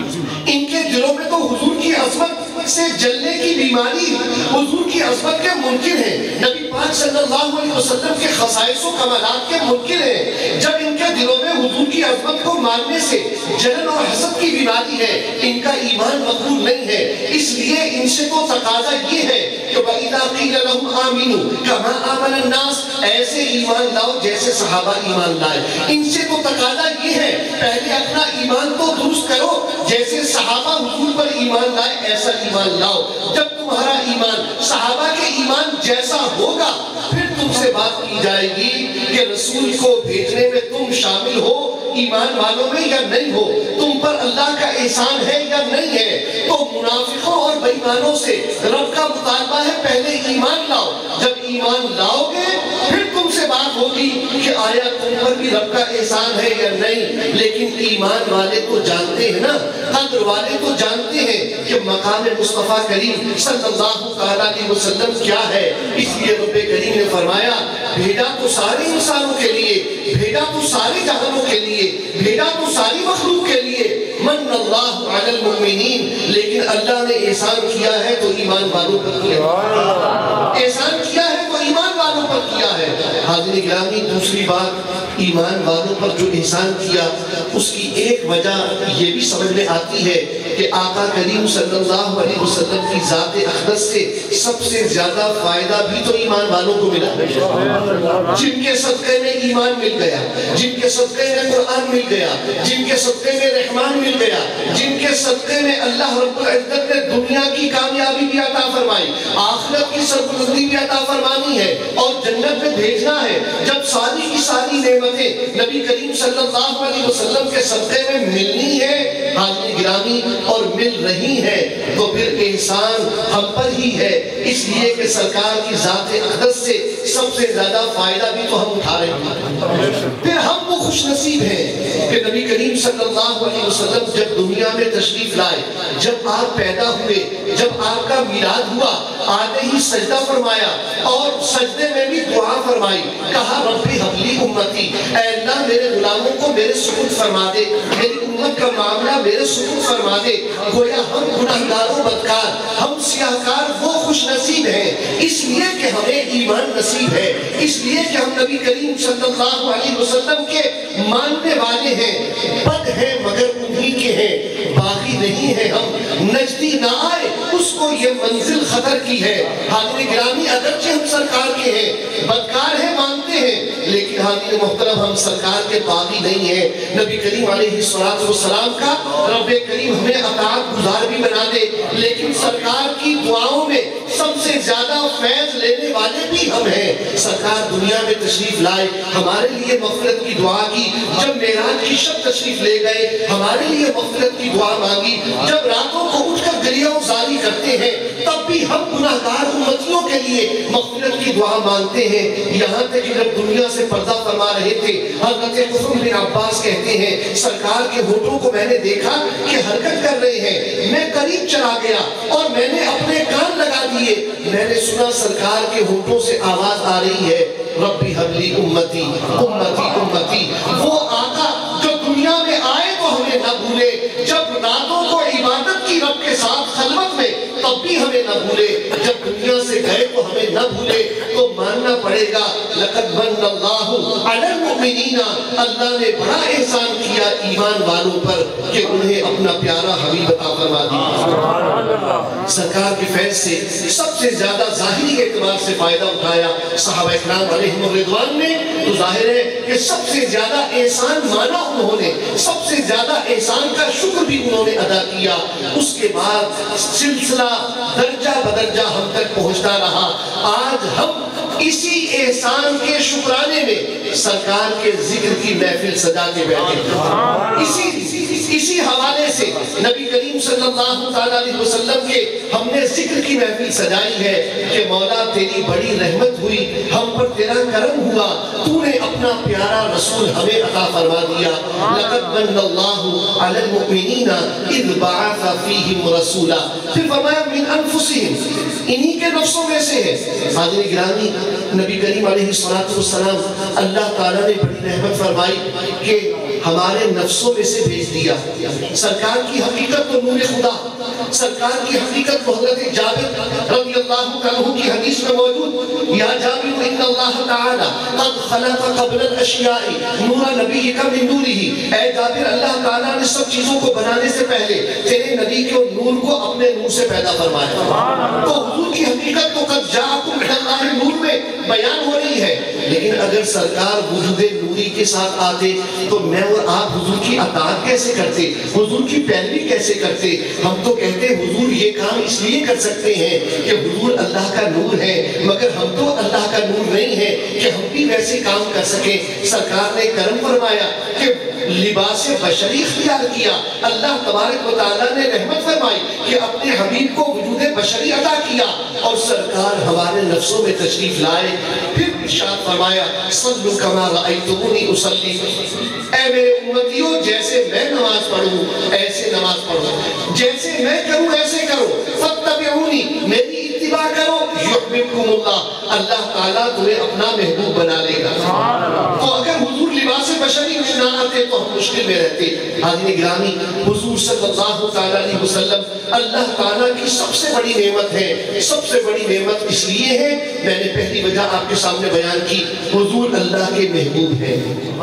ان کے دلوں میں تو حضور کی عظمت سے جلنے کی بیماری، حضور کی عظمت کے منکر ہیں، نبی پاک صلی اللہ علیہ وسلم کے خصائص و کمالات کے منکر ہیں۔ جب ان کے دلوں میں حضور کی عظمت کو ماننے سے جلن اور حسد کی بیماری ہے، ان کا ایمان مقبول نہیں ہے۔ اس لیے ان سے تو تقاضا یہ ہے کہ وَإِذَا قِيلَ لَهُمْ آمِنُوا كَمَا آمَنَ النَّاسِ، ایسے ایمان لاؤ جیسے صحابہ ایمان لائے۔ ان سے تو تقاضا یہ ہے پہلے اپنا ایمان تو درست کرو، جیسے صحابہ حضور پر ایمان لائے ایسا ایمان لاؤ۔ جب تمہارا ایمان صحابہ کے ایمان جیسا ہوگا پھر تم سے بات کی جائے گی کہ رسول کو بھیجنے میں تم شامل ہو ایمان والوں میں یا نہیں ہو، تم پر اللہ کا احسان ہے یا نہیں ہے۔ تو منافقوں اور بے ایمانوں سے رب کا مطالبہ ہے پہلے ایمان لاؤ، جب ایمان لاؤ گے پھر تم سے بات ہوگی کہ آیا تم پر بھی رب کا احسان ہے یا نہیں۔ لیکن ایمان والے تو جانتے ہیں نا، قدر والے تو جانتے ہیں کہ مقام مصطفیٰ کریم صلی اللہ علیہ وسلم کیا ہے۔ اس لیے رب کریم نے فرمایا بھیجا تو سارے انسانوں کے لیے، بھیجا تو سارے جہانوں کے لیے، بھیجا تو ساری مخلوق کے لیے، من اللہ علی المؤمنین، لیکن اللہ نے احسان کیا ہے تو ایمان والوں پر کیا ہے، احسان کیا ہے تو ایمان والوں پر کیا ہے۔ حاضرین گرامی دوسری بات، ایمان والوں پر جو احسان کیا اس کی ایک وجہ یہ بھی سمجھ میں آتی ہے کہ آقا کریم صلی اللہ علیہ وسلم کی ذات اقدس سے سب سے زیادہ فائدہ بھی تو ایمان والوں کو ملا، جن کے صدقے میں ایمان مل گیا، جن کے صدقے میں قرآن مل گیا، جن کے صدقے میں رحمان مل گیا، جن کے صدقے میں اللہ رب العزت نے دنیا کی کامیابی بھی عطا فرمائی، آخرت کی سربلندی بھی عطا فرمانی ہے اور جنت میں بھیجنا ہے۔ جب ساری کی ساری نعمتیں نبی کریم صلی اللہ علیہ وسلم کے صدقے میں ملنی ہے حاضرین گرامی اور مل رہی ہے تو پھر احسان ہم پر ہی ہے، اس لیے کہ سرکار کی ذات اقدس سے سب سے زیادہ فائدہ بھی تو ہم اٹھا رہے ہیں۔ پھر ہم وہ خوش نصیب ہیں کہ نبی کریم صلی اللہ علیہ وسلم جب دنیا میں تشریف لائے، جب آپ پیدا ہوئے، جب آپ کا میلاد ہوا، آتے ہی سجدہ فرمایا اور سجدے میں بھی دعا فرمائی، کہا ربی حبلی امتی، اے اللہ میرے غلاموں کو میرے سپرد فرما دے، میری امت کا معاملہ میرے سپرد فرما دے۔ گویا ہم گناہگار و بدکار، ہم سیاہکار وہ خوش نصیب ہیں اس لیے کہ ہمیں ایمان نصیب ہے، اس لیے کہ ہم نبی کریم صلی اللہ علیہ وسلم کے ماننے والے ہیں، بد ہیں مگر انہی کے ہیں، باقی نہیں ہیں ہم، نجدی نہ آئے اس کو یہ منزل خطر کی ہے۔ حاضرین گرامی اگرچہ ہم سرکار کے ہیں، بدکار ہیں مانتے ہیں، لیکن حاضرین محترم ہم سرکار کے باغی نہیں ہیں۔ نبی کریم علیہ السلام کا رب کریم ہمیں اطاعت گزار بھی بنا دے، لیکن سرکار کی دعاؤں میں سب سے زیادہ فیض لینے والے بھی ہم ہیں۔ سرکار دنیا میں تشریف لائے، ہمارے لیے مغفرت کی دعا کی، جب معراج کی شب تشریف لے گئے ہمارے لیے مغفرت کی دعا مانگی، جب راتوں کو اٹھ کر گریہ وزاری کرتے ہیں تب بھی ہم گناہگار امتیوں کے لیے مغفرت کی دعا مانگتے ہیں۔ یہاں تک کہ جب دنیا سے پردہ فرما رہے تھے حضرت قاسم بن عباس کہتے ہیں سرکار کے ہونٹوں کو میں نے دیکھا کہ حرکت کر رہے ہیں، میں قریب چلا گیا اور میں نے اپنے کان لگا دیے، میں نے سنا سرکار کے ہونٹوں سے آواز آ رہی ہے ربی حبلی امتی امتی امتی۔ وہ آقا جو دنیا میں آئے تو ہمیں نہ بھولے، جب راتوں کو عبادت کی رب کے ساتھ خلوت میں تب بھی ہمیں نہ بھولے، جب دنیا سے گئے تو تو ہمیں نہ بھولے تو ماننا پڑے گا لقد من اللہ علی المؤمنین، اللہ نے بڑا احسان کیا ایمان والوں پر کہ انہیں اپنا پیارا حبیب عطا فرما دیا۔ سرکار کے فیض سے سب سے زیادہ ظاہری اعتبار سے فائدہ اٹھایا صحابہ اکرام علیہم الرضوان نے، تو ظاہر ہے کہ سب سے زیادہ احسان مانا انہوں نے، سب سے زیادہ احسان کا شکر بھی انہوں نے ادا کیا۔ اس کے بعد سلسلہ درجہ بدرجہ ہم تک پہنچتا رہا۔ آج ہم اسی احسان کے شکرانے میں سرکار کے ذکر کی محفل سجا کے بیٹھے، اسی اسی حوالے سے نبی کریم صلی اللہ علیہ وسلم کے ہم نے ذکر کی محفل سجائی ہے کہ مولا تیری بڑی رحمت ہوئی، ہم پر تیرا کرم ہوا، تو نے اپنا پیارا رسول ہمیں عطا فرما دیا۔ لقد من اللہ علی المؤمنین اذ بعث فیہم رسولا، پھر فرمایا من انفسہم، انہی کے نفسوں میں سے ہے۔ حاضرین گرامی، نبی کریم علیہ السلام اللہ تعالیٰ نے بڑی رحمت فرمائی کہ ہمارے نفسوں میں سے بھیج دیا۔ سرکار کی حقیقت تو نور خدا، سرکار کی حقیقت حضرت جابر رضی اللہ عنہ کی حدیث میں موجود، یا جابر ان اللہ تعالی قد خلق قبل الاشیاء نور نبی کا من نورہ، اے جابر اللہ تعالیٰ نے سب چیزوں کو بنانے سے پہلے تیرے نبی کے نور کو اپنے نور سے پیدا فرمایا۔ تو حضور کی حقیقت تو قد جاءکم من اللہ نور میں بیان ہو رہی ہے، لیکن اگر سرکار وجود نوری کے ساتھ آتے تو میں اور آپ حضور کی اطاعت کیسے کرتے، حضور کی پیروی کیسے کرتے؟ ہم تو کہتے ہیں حضور یہ کام اس لیے کر سکتے ہیں کہ حضور اللہ کا نور ہے، مگر ہم تو اللہ کا نور نہیں ہے کہ ہم بھی ویسے کام کر سکیں۔ سرکار نے کرم فرمایا کہ لباس بشری اختیار کیا، اللہ تبارک و تعالیٰ نے رحمت فرمائی کہ اپنے حبیب کو وجود بشری عطا کیا، اور سرکار ہمارے نفسوں میں تشریف لائے۔ پھر ارشاد فرمایا صلوا کما رأیتمونی اصلی، اے میرے امتیوں جیسے میں نماز پڑھوں ایسے نماز پڑھو، جیسے میں کروں ایسے کرو، فاتبعونی میری اتباع کرو، یحببکم اللہ، اللہ تعالیٰ تمہیں اپنا محبوب بنا لے گا۔ تو اگر حضور لباس بشری میں نہ آتے تو ہم مشکل میں رہتے۔ حاضرین گرامی، حضور صلی اللہ علیہ وسلم اللہ تعالیٰ کی سب سے بڑی نعمت ہے۔ سب سے بڑی نعمت اس لیے ہے، میں نے پہلی وجہ آپ کے سامنے بیان کی، حضور اللہ کے محبوب ہیں۔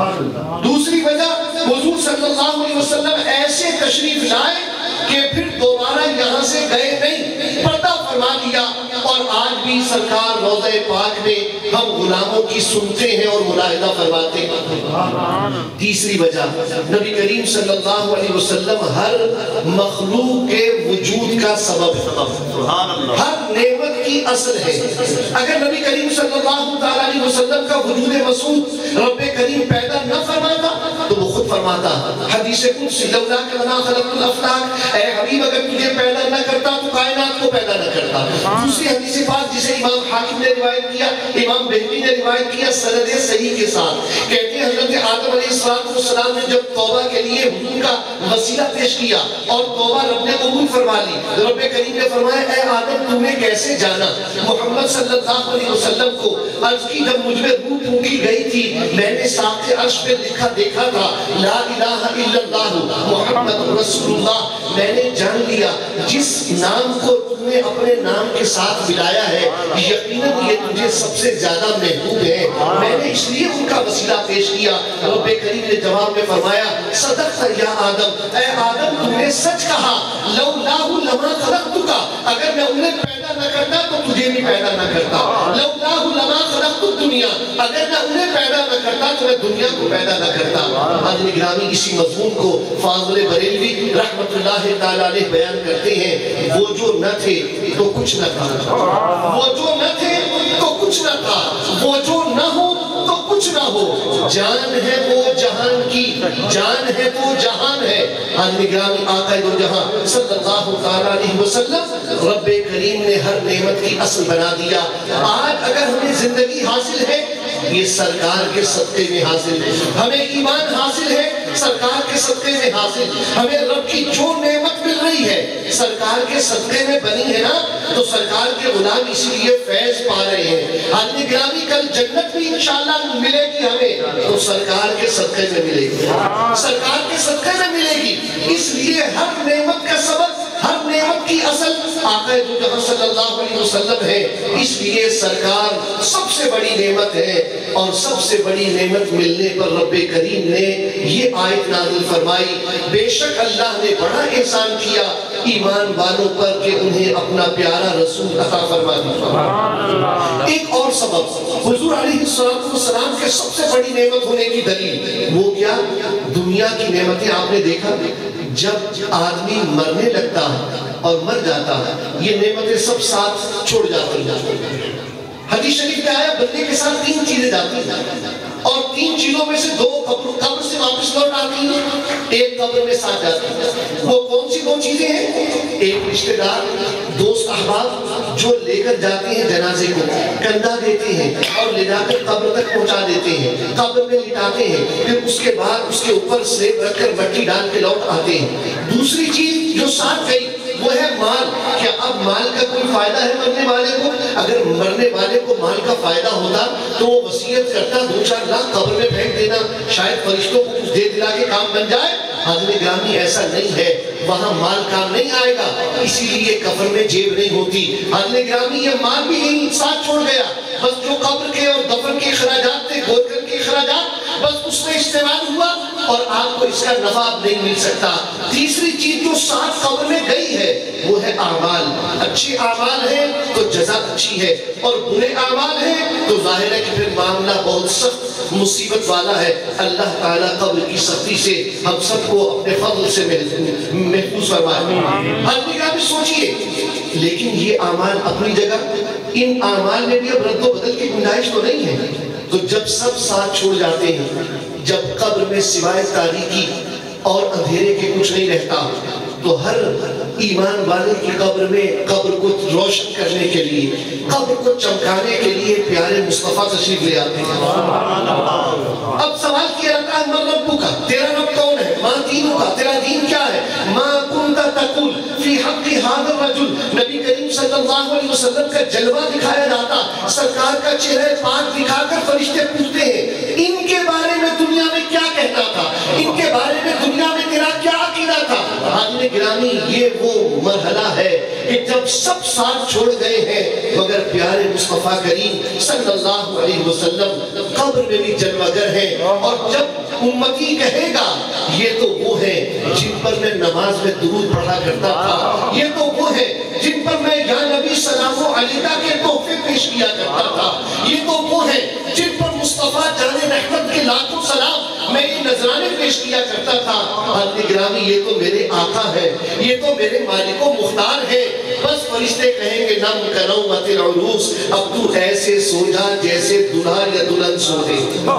دوسری وجہ، حضور صلی اللہ علیہ وسلم ایسے تشریف لائے کہ پھر دوبارہ یہاں سے گئے نہیں، پردہ فرما دیا، اور آج بھی سرکار روضہ پاک میں ہم غلاموں کی سنتے ہیں اور ملاحظہ فرماتے ہیں۔ تیسری وجہ، نبی کریم صلی اللہ علیہ وسلم ہر مخلوق کے وجود کا سبب ہے، ہر نعمت کی اصل ہے۔ اگر نبی کریم صلی اللہ علیہ وسلم کا وجود مسعود رب کریم پیدا نہ فرماتا تو وہ خود فرماتا، حدیث قدسی لولاک ما خلقت الافلاک، اے حبیب اگر تجھے پیدا نہ کرتا تو کائنات کو پیدا نہ کرتا۔ دوسری حدیث پاک جسے امام حاکم نے روایت کیا، امام بہقی نے روایت کیا سند صحیح کے ساتھ، کہتے ہیں حضرت آدم علیہ السلام نے جب توبہ کے لیے حضور کا وسیلہ پیش کیا اور توبہ رب نے قبول فرما لی، رب کریم نے فرمایا اے آدم تم نے کیسے جانا؟ محمد صلی اللہ علیہ وسلم کو عرض کی جب مجھ میں روح پھونکی گئی تھی میں نے ساتھ عرش پہ لکھا دیکھا تھا لا الہ الا اللہ محمد رسول اللہ، میں نے جان لیا جس نام کو تم نے اپنے نام کے ساتھ ملایا ہے یقیناً یہ تجھے سب سے زیادہ محبوب ہے، میں نے اس لیے ان کا وسیلہ پیش کیا۔ رب کریم نے جواب میں فرمایا صدقت یا آدم، اے آدم تم نے سچ کہا، لولاہ لما خلقتک، اگر میں انہیں پیدا نہ کرتا تو تجھے بھی پیدا نہ کرتا، لولاہ لما خلقت الدنیا، اگر میں انہیں پیدا نہ کرتا تو میں دنیا کو پیدا نہ کرتا۔ حاضرین گرامی، اسی مضمون کو فاضل بریلوی رحمت اللہ تعالیٰ علیہ بیان کرتے ہیں، وہ جو نہ تھے تو کچھ نہ تھا، وہ جو نہ تھے تو کچھ نہ تھا، وہ جو نہ ہو تو کچھ نہ ہو، جان ہے وہ جہان کی، جان ہے تو جہان ہے۔ حاضرین گرامی، آقا دو جہاں صلی اللہ علیہ وسلم رب کریم نے ہر نعمت کی اصل بنا دیا۔ آج اگر ہمیں زندگی حاصل ہے یہ سرکار کے صدقے میں حاصل ہے، ہمیں ایمان حاصل ہے سرکار کے صدقے میں حاصل، ہمیں رب کی جو نعمت مل رہی ہے سرکار کے صدقے میں بنی ہے نا، تو سرکار کے غلام اسی لیے فیض پا رہے ہیں۔ حاضرین گرامی، کل جنت بھی انشاءاللہ ملے گی ہمیں تو سرکار کے صدقے میں ملے گی، سرکار کے صدقے میں ملے گی۔ اس لیے ہر نعمت کا سبب، ہر نعمت کی اصل آقا دو جہاں صلی اللہ علیہ وسلم ہے، اس لیے سرکار سب سے بڑی نعمت ہے، اور سب سے بڑی نعمت ملنے پر رب کریم نے یہ آیت نازل فرمائی، بے شک اللہ نے بڑا احسان کیا ایمان والوں پر کہ انہیں اپنا پیارا رسول عطا فرما دیا۔ ایک اور سبب حضور علیہ السلام کے سب سے بڑی نعمت ہونے کی دلیل وہ کیا؟ دنیا کی نعمتیں آپ نے دیکھا جب آدمی مرنے لگتا ہے اور مر جاتا ہے یہ نعمتیں سب ساتھ چھوڑ جاتی ہیں۔ حدیث شریف میں آیا بندے کے ساتھ تین چیزیں جاتی ہیں اور تین چیزوں میں سے دو قبر قبر سے واپس لوٹ آتی ہیں، ایک قبر میں ساتھ جاتی ہے۔ وہ کون سی دو چیزیں ہیں؟ ایک رشتہ دار دوست احباب جو لے کر جاتے ہیں جنازے کو، کندھا دیتے ہیں اور لے جا کر قبر تک پہنچا دیتے ہیں، قبر میں لٹاتے ہیں، پھر اس کے بعد اس کے اوپر سلیب رکھ کر مٹی ڈال کے لوٹ آتے ہیں۔ دوسری چیز جو ساتھ گئی وہ ہے مال۔ کیا اب مال کا کوئی فائدہ ہے مرنے والے کو؟ اگر مرنے والے کو مال کا فائدہ ہوتا تو وہ وصیت کرتا دو چار لاکھ قبر میں پھینک دینا، شاید فرشتوں کو کچھ دے دلا کے کام بن جائے۔ حاضر گرامی ایسا نہیں ہے، وہاں مال کام نہیں آئے گا، اسی لیے کفن میں جیب نہیں ہوتی۔ حاضر گرامی یہ مال بھی یہیں ساتھ چھوڑ گیا، بس جو قبر کے اور دفن کے اخراجات تھے، گورکھن کے اخراجات، بس اس میں استعمال ہوا اور آپ کو اس کا نفع نہیں مل سکتا۔ تیسری چیز جو ساتھ قبر میں گئی ہے وہ ہے اعمال۔ اچھے اعمال ہیں تو جزا اچھی ہے، اور برے اعمال ہیں تو ظاہر ہے کہ پھر معاملہ بہت سخت مصیبت والا ہے۔ اللہ تعالیٰ قبر کی سختی سے ہم سب کو اپنے فضل سے محفوظ فرمائے۔ آدمی کا بھی سوچئے، لیکن یہ اعمال اپنی جگہ، ان اعمال میں بھی اب رد و بدل کی گنجائش تو نہیں ہے۔ تو جب سب ساتھ چھوڑ جاتے ہیں، جب قبر میں سوائے تاریکی اور اندھیرے کے کچھ نہیں رہتا، تو ہر ایمان والے کی قبر میں قبر کو روشن کرنے کے لیے، قبر کو چمکانے کے لیے پیارے مصطفیٰ تشریف لے آتے ہیں۔ اب سوال کیا جاتا ہے من ربک کا، تیرا رب کون ہے؟ ما دینک کا، تیرا دین کیا ہے؟ ما کنت تقول فی حق ھذا الرجل، نبی کریم صلی اللہ علیہ وسلم کا جلوہ دکھایا جاتا، سرکار کا چہرہ پاک دکھا کر فرشتے پوچھتے ہیں ان کے بارے میں دنیا میں کیا کہتا تھا، ان کے بارے میں دنیا میں تیرا کیا عقیدہ تھا؟ حاضر گرامی یہ وہ مرحلہ ہے کہ جب سب ساتھ چھوڑ گئے ہیں مگر پیارے مصطفیٰ کریم صلی اللہ علیہ وسلم قبر میں بھی جلوگر ہیں، اور جب امتی کہے گا یہ تو وہ ہے جن پر میں نماز میں درود پڑھا کرتا تھا، یہ تو وہ ہے جن پر میں یا نبی سلام علیکہ کے تحفے پیش کیا کرتا تھا، یہ تو وہ ہے جن پر مصطفیٰ جان رحمت کے لاکھوں سلام میں یہ نذرانے پیش کیا کرتا تھا۔ حضرت گرامی یہ تو میرے آقا ہے، یہ تو میرے مالک و مختار ہے۔ بس فرشتے کہیں گے نم کنومت العروس، اب تو ایسے سو جا جیسے دلہا یا دلہن سوتے،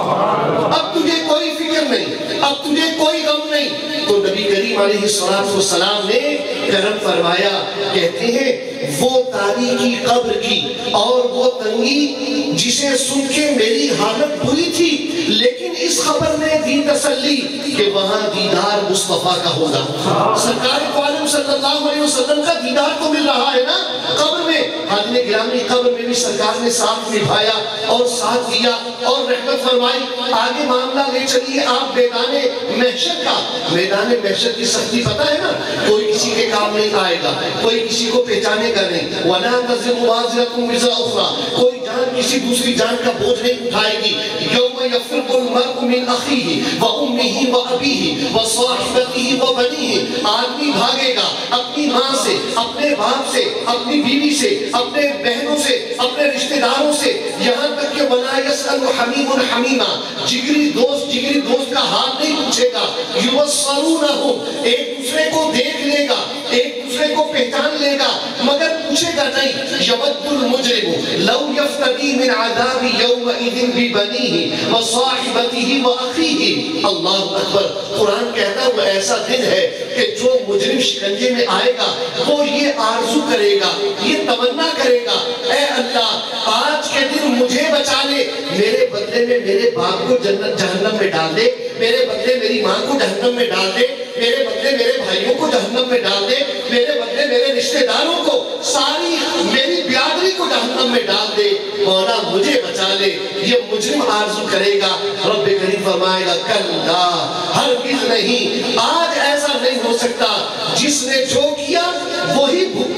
اب تجھے کوئی فکر نہیں، اب تجھے کوئی غم نہیں۔ تو نبی کریم علیہ السلام نے کرم فرمایا، کہتے ہیں وہ تاریکی قبر کی اور وہ تنگی جسے سن کے میری حالت بری تھی، لیکن اس خبر نے دی تسلی کہ وہاں دیدار مصطفیٰ کا ہوگا۔ سرکار عالم صلی اللہ علیہ وسلم کا دیدار تو مل رہا ہے نا قبر میں۔ حاضر گرامی قبر میں بھی سرکار نے ساتھ نبھایا اور ساتھ دیا اور رحمت فرمائی۔ آگے معاملہ لے چلیے آپ میدان محشر کا۔ میدان محشر کی سختی پتہ ہے نا، کوئی کسی کے کام نہیں آئے گا، کوئی کسی کو پہچانے گا نہیں۔ وَلَا تَزِرُ وَازِرَةٌ وِزْرَ أُخْرَىٰ، کوئی جان کسی دوسری جان کا بوجھ نہیں اٹھائے گی۔ يَوْمَ يَفِرُّ الْمَرْءُ مِنْ أَخِيهِ وَأُمِّهِ وَأَبِيهِ وَصَاحِبَتِهِ وَبَنِيهِ، آدمی بھاگے گا اپنی ماں سے، اپنے باپ سے، اپنی بیوی سے، اپنے بہنوں سے، اپنے رشتہ داروں سے، یہاں تک کہ وَلَا يَسْأَلُ حَمِيمٌ حَمِيمًا، جگری دوست جگری دوست کا حال نہیں پوچھے گا۔ يُبَصَّرُونَهُمْ، ایک دوسرے کو دیکھ لے گا، ایک دوسرے کو پہچان لے گا، مگر پوچھے گا نہیں۔ يَوَدُّ الْمُجْرِمُ لَوْ يَفْتَدِي مِنْ عَذَابِ يَوْمَئِذٍ بِبَنِيهِ وَصَاحِبَتِهِ وَأَخِيهِ۔ اللہ اکبر، قرآن کہتا ہے وہ ایسا دن ہے کہ جو مجرم شکنجے میں آئے گا وہ یہ آرزو کرے گا، یہ تمنا کرے گا، اے اللہ آج کے دن مجھے بچا لے، میرے بدلے میں میرے باپ کو جنت جہنم میں ڈال دے، میرے بدلے میری ماں کو جہنم میں ڈال دے، میرے بدلے میرے بھائیوں کو جہنم میں ڈال دے، میرے بدلے میرے رشتہ داروں کو، ساری میری بیادری کو جہنم میں ڈال دے، مولا مجھے بچا لے۔ یہ مجرم آرزو کرے گا، رب کریم فرمائے گا کلا ہرگز نہیں، آج ایسا نہیں ہو سکتا، جس نے جو کیا وہی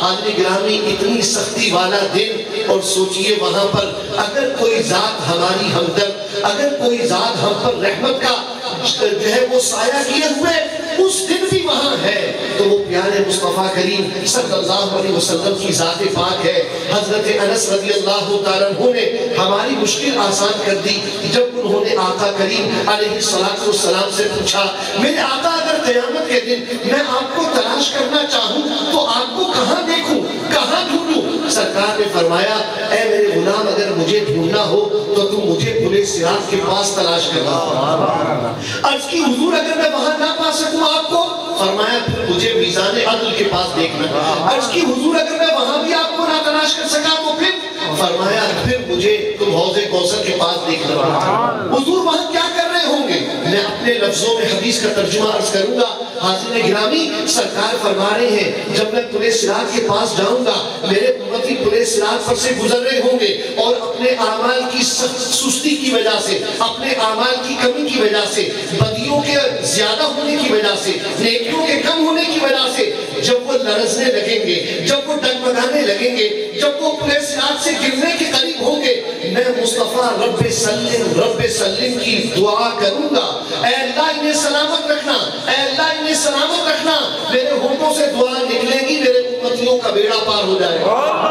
حاضرین گرامی اتنی سختی والا دن، اور سوچئے وہاں پر اگر کوئی ذات ہماری ہمدرد، اگر کوئی ذات ہم پر رحمت کا جو ہے وہ سایہ کیے ہوئے اس دن بھی وہاں ہے، تو وہ پیارے مصطفیٰ کریم صلی اللہ علیہ وسلم کی ذات پاک ہے۔ حضرت انس رضی اللہ تعالیٰ عنہ نے ہماری مشکل آسان کر دی جب انہوں نے آقا کریم علیہ السلام سے پوچھا، میرے آقا اگر قیامت کے دن میں آپ کو تلاش کرنا چاہوں تو آپ کو کہاں دیکھوں، کہاں ڈھونڈوں؟ سرکار نے فرمایا، اے میرے غلام اگر مجھے ڈھونڈنا ہو تو تم مجھے پل صراط کے پاس تلاش کرنا۔ عرض کی حضور اگر میں وہاں نہ پا سکوں آپ کو، فرمایا پھر مجھے میزان عدل کے پاس دیکھنا۔ عرض کی حضور اگر میں وہاں بھی آپ کو نہ تلاش کر سکا تو پھر، فرمایا پھر مجھے تم حوض کوثر کے پاس دیکھنا۔ حضور وہاں کیا کر رہے ہوں گے؟ میں اپنے لفظوں میں حدیث کا ترجمہ عرض کروں گا۔ حاضرین گرامی، سرکار فرما رہے ہیں جب میں پل صراط کے پاس جاؤں گا، میرے امتی پل صراط پر سے گزر رہے ہوں گے اور اپنے اعمال کی سستی کی وجہ سے، اپنے اعمال کی کمی کی وجہ سے، بدیوں کے زیادہ ہونے کی وجہ سے، نیکیوں کے کم ہونے کی وجہ سے جب وہ لرزنے لگیں گے، جب وہ ڈگمگانے لگیں گے، جب وہ پل صراط سے گرنے کے قریب ہوں گے، میں مصطفیٰ رب سلم رب سلم کی دعا کروں گا، اے اللہ انہیں سلامت رکھنا، اے اللہ انہیں سلامت رکھنا۔ میرے ہونٹوں سے دعا نکلے گی، میرے امتیوں کا بیڑا پار ہو جائے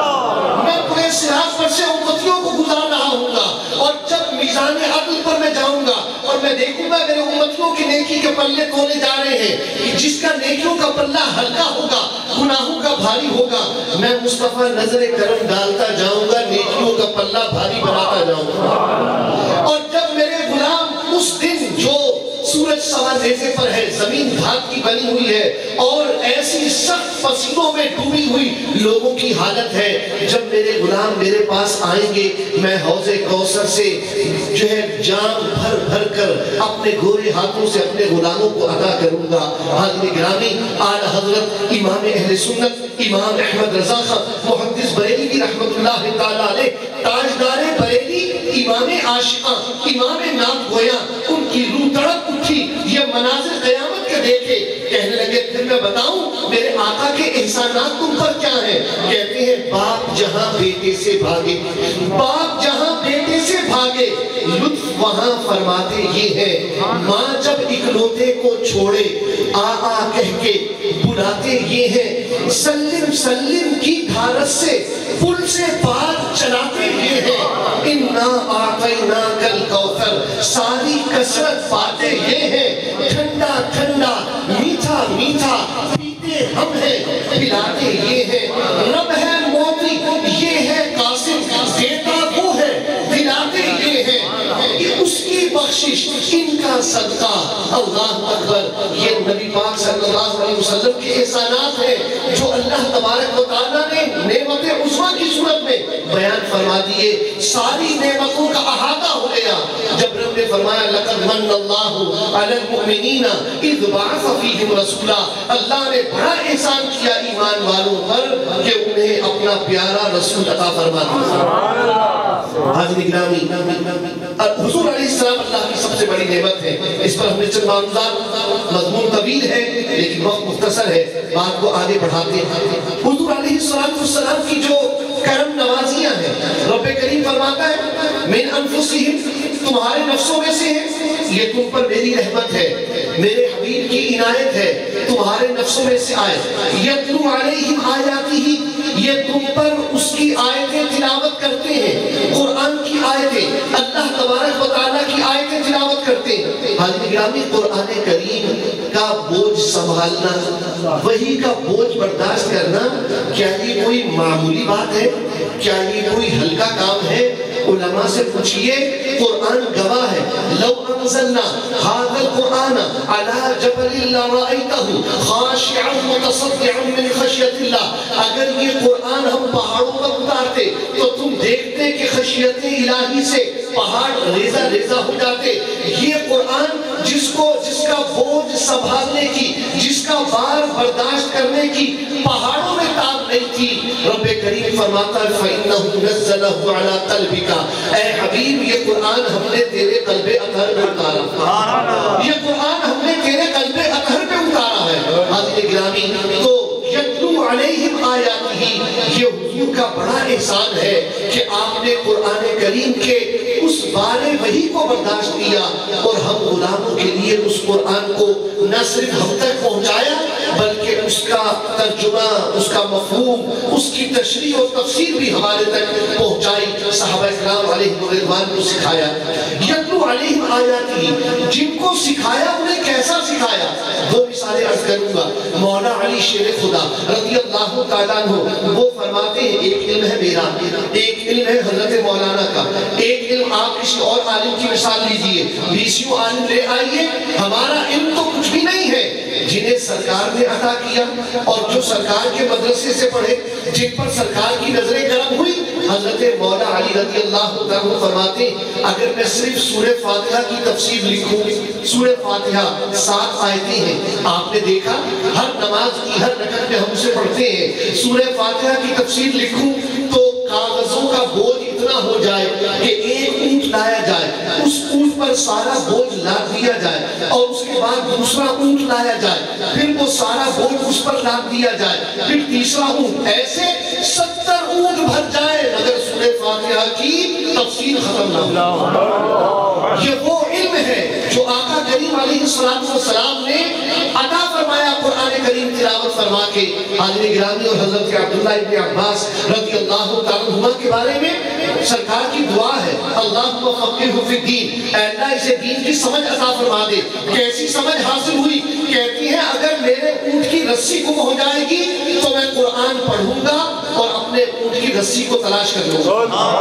گا۔ میں پل صراط پر سے امتیوں کو گزار رہا ہوں گا، اور جب میزان عدل پر میں جاؤں گا اور میں دیکھوں گا میرے امتیوں کی نیکی کے پلے تولے جا رہے ہیں، جس کا نیکیوں کا پلہ ہلکا ہوگا، گناہوں کا بھاری ہوگا، میں مصطفیٰ نظر کرم ڈالتا جاؤں گا، نیکیوں کا پلہ بھاری بناتا جاؤں گا۔ اور جب میرے غلام اس دن جو سورج سوا نیزے پر ہے، زمین دھات کی بنی ہوئی ہے اور ایسی سخت پسینوں میں ڈوبی ہوئی لوگوں کی حالت ہے، جب میرے غلام میرے پاس آئیں گے، میں حوض کوثر سے جو ہے جام بھر بھر کر اپنے گورے ہاتھوں سے اپنے غلاموں کو عطا کروں گا۔ حاضرین گرامی، اعلیٰ حضرت امام اہل سنت امام احمد رضا خان محدث بریلوی رحمت اللہ تعالیٰ علیہ، تاجدار بریلی، امام عاشقاں، امام نام گویا، ان کی روح تڑپ اٹھی یہ مناظر قیامت کے دیکھے، کہنے لگے پھر میں بتاؤں میرے آقا کے احسانات تم پر کیا ہیں؟ کہتے ہیں باپ جہاں بیٹے سے بھاگے، باپ جہاں بیٹے سے بھاگے، لطف وہاں فرماتے یہ ہے، ماں جب اکلوتے کو چھوڑے آ آ کہہ کے بلاتے یہ ہے، سلم سلم کی دھارت سے پل سے پار چلاتے یہ ہے، اِنَّا أَعْطَيْنَاكَ الْكَوْثَرَ ساری کثرت پاتے یہ ہے، ٹھنڈا ٹھنڈا میٹھا میٹھا پیتے ہم ہیں، پلاتے یہ ہے، رب ہے موتی یہ ہے قاسم، دیتا وہ ہے دلاتے یہ ہے، اس کی بخشش ان کا صدقہ، اللہ اکبر۔ یہ نبی پاک صلی اللہ علیہ وسلم کے احسانات ہیں جو اللہ تبارک و تعالیٰ نے نعمت عظمیٰ کی صورت میں بیان فرما دیے، ساری نعمتوں کا احاطہ ہو گیا۔ جب رب نے فرمایا لَقَدْ مَنَّ اللَّهُ عَلَى الْمُؤْمِنِينَ إِذْ بَعَثَ فِيهِمْ رَسُولًا، اللہ نے بڑا احسان کیا ایمان والوں پر کہ انہیں اپنا پیارا رسول عطا فرما دیا۔ حاضرین گرامی، حضور علیہ السلام اللہ کی سب سے بڑی نعمت ہے، اس پر ہم نے چند معلومات، مضمون طویل ہے لیکن وقت مختصر ہے، بات کو آگے بڑھاتے ہیں۔ حضور علیہ السلام کی جو کرم نوازیاں ہیں، رب کریم فرماتا ہے من انفسہم، تمہارے نفسوں میں سے ہیں، یہ تم پر میری رحمت ہے، میرے حبیب کی عنایت ہے، تمہارے نفسوں میں سے آئے، یتلو علیہم آیاتہ، یہ تم پر اس کی آیتیں تلاوت کرتے ہیں، قرآن کی آیتیں، اللہ تبارک و تعالیٰ کی آیتیں تلاوت کرتے ہیں۔ حاضرین گرامی، قرآن کریم کا بوجھ سنبھالنا، وحی کا بوجھ برداشت کرنا، کیا یہ کوئی معمولی بات ہے؟ کیا یہ کوئی ہلکا کام ہے؟ علماء سے پوچھئے، قرآن گواہ ہے، لو انزلنا هذا القرآن على جبل لرأيته خاشعا متصدعا من خشیت اللہ، اگر یہ قرآن ہم پہاڑوں پر اتارتے تو تم دیکھتے کہ خشیت الہی سے پہاڑ ریزہ ریزہ ہو جاتے۔ یہ قرآن جس کو جس کا بوجھ سنبھالنے کی، جس کا بار برداشت کرنے کی پہاڑوں میں طاقت نہیں تھی، رب کریم فرماتا ہے فَإِنَّهُ نَزَّلَهُ عَلَىٰ قَلْبِكَ، اے حبیب یہ قرآن ہم نے تیرے قلب اطہر پہ اتارا، یہ قرآن ہم نے تیرے قلب اطہر پہ اتارا ہے۔ حاضرین گرامی، تو یتلو یتلو علیہم آیاتہ، یہ حضور کا بڑا احسان ہے کہ آپ نے قرآن کریم کے اس بار وحی کو برداشت کیا اور ہم غلاموں کے لیے اس قرآن کو نہ صرف ہم تک پہنچایا بلکہ اس کا ترجمہ، اس کا مفہوم، اس کی تشریح اور تفسیر بھی ہمارے تک پہنچائی، صحابہ کرام علیہ رضوان کو سکھایا۔ یتلو علیہم آیاتہ، جن کو سکھایا انہیں کیسا سکھایا؟ دو مثالیں عرض کروں گا۔ مولا علی شیر خدا رضی اللہ تعالیٰ عنہ وہ فرماتے ہیں ایک علم ہے میرا، ایک علم ہے حضرت مولانا کا، ایک علم آپ کسی اور عالم کی مثال لیجئے، بیسیوں عالم لے آئیے، ہمارا علم تو کچھ بھی نہیں ہے جنہیں سرکار نے عطا کیا اور جو سرکار کے مدرسے سے پڑھے، جن پر سرکار کی نظریں کرم ہوئی۔ حضرت مولا علی رضی اللہ تعالیٰ فرماتے ہیں اگر میں صرف سورہ فاتحہ کی تفسیر لکھوں، سورہ فاتحہ سات آیتیں ہیں، آپ نے دیکھا ہر نماز کی ہر رکعت میں ہم اسے پڑھتے ہیں، سورہ فاتحہ کی تفسیر لکھوں تو کاغذوں کا بوجھ اتنا ہو جائے کہ ایک اونٹ لایا جائے، اس اونٹ پر سارا بوجھ لاد دیا جائے اور اس کے بعد دوسرا اونٹ لایا جائے، پھر وہ سارا بوجھ اس پر لاد دیا جائے، پھر تیسرا اونٹ، ایسے ستر اونٹ بھر جائے مگر سورہ فاتحہ کی تفسیر ختم نہ ہو۔ یہ وہ علم ہے جو آقا کریم علیہ السلام نے عطا فرمایا قرآن کریم تلاوت فرما کے۔ حاضرین گرامی اور حضرت عبداللہ ابن عباس رضی اللہ تعالیٰ عنہ کے بارے میں سرکار کی دعا ہے، اللہم فقہہ فی الدین، اے اللہ اسے دین کی سمجھ عطا فرما دے۔ کیسی سمجھ حاصل ہوئی؟ کہتی ہیں اگر میرے اونٹ کی رسی گم ہو جائے گی تو میں قرآن پڑھوں گا اور اپنے اونٹ کی رسی کو تلاش کر لوں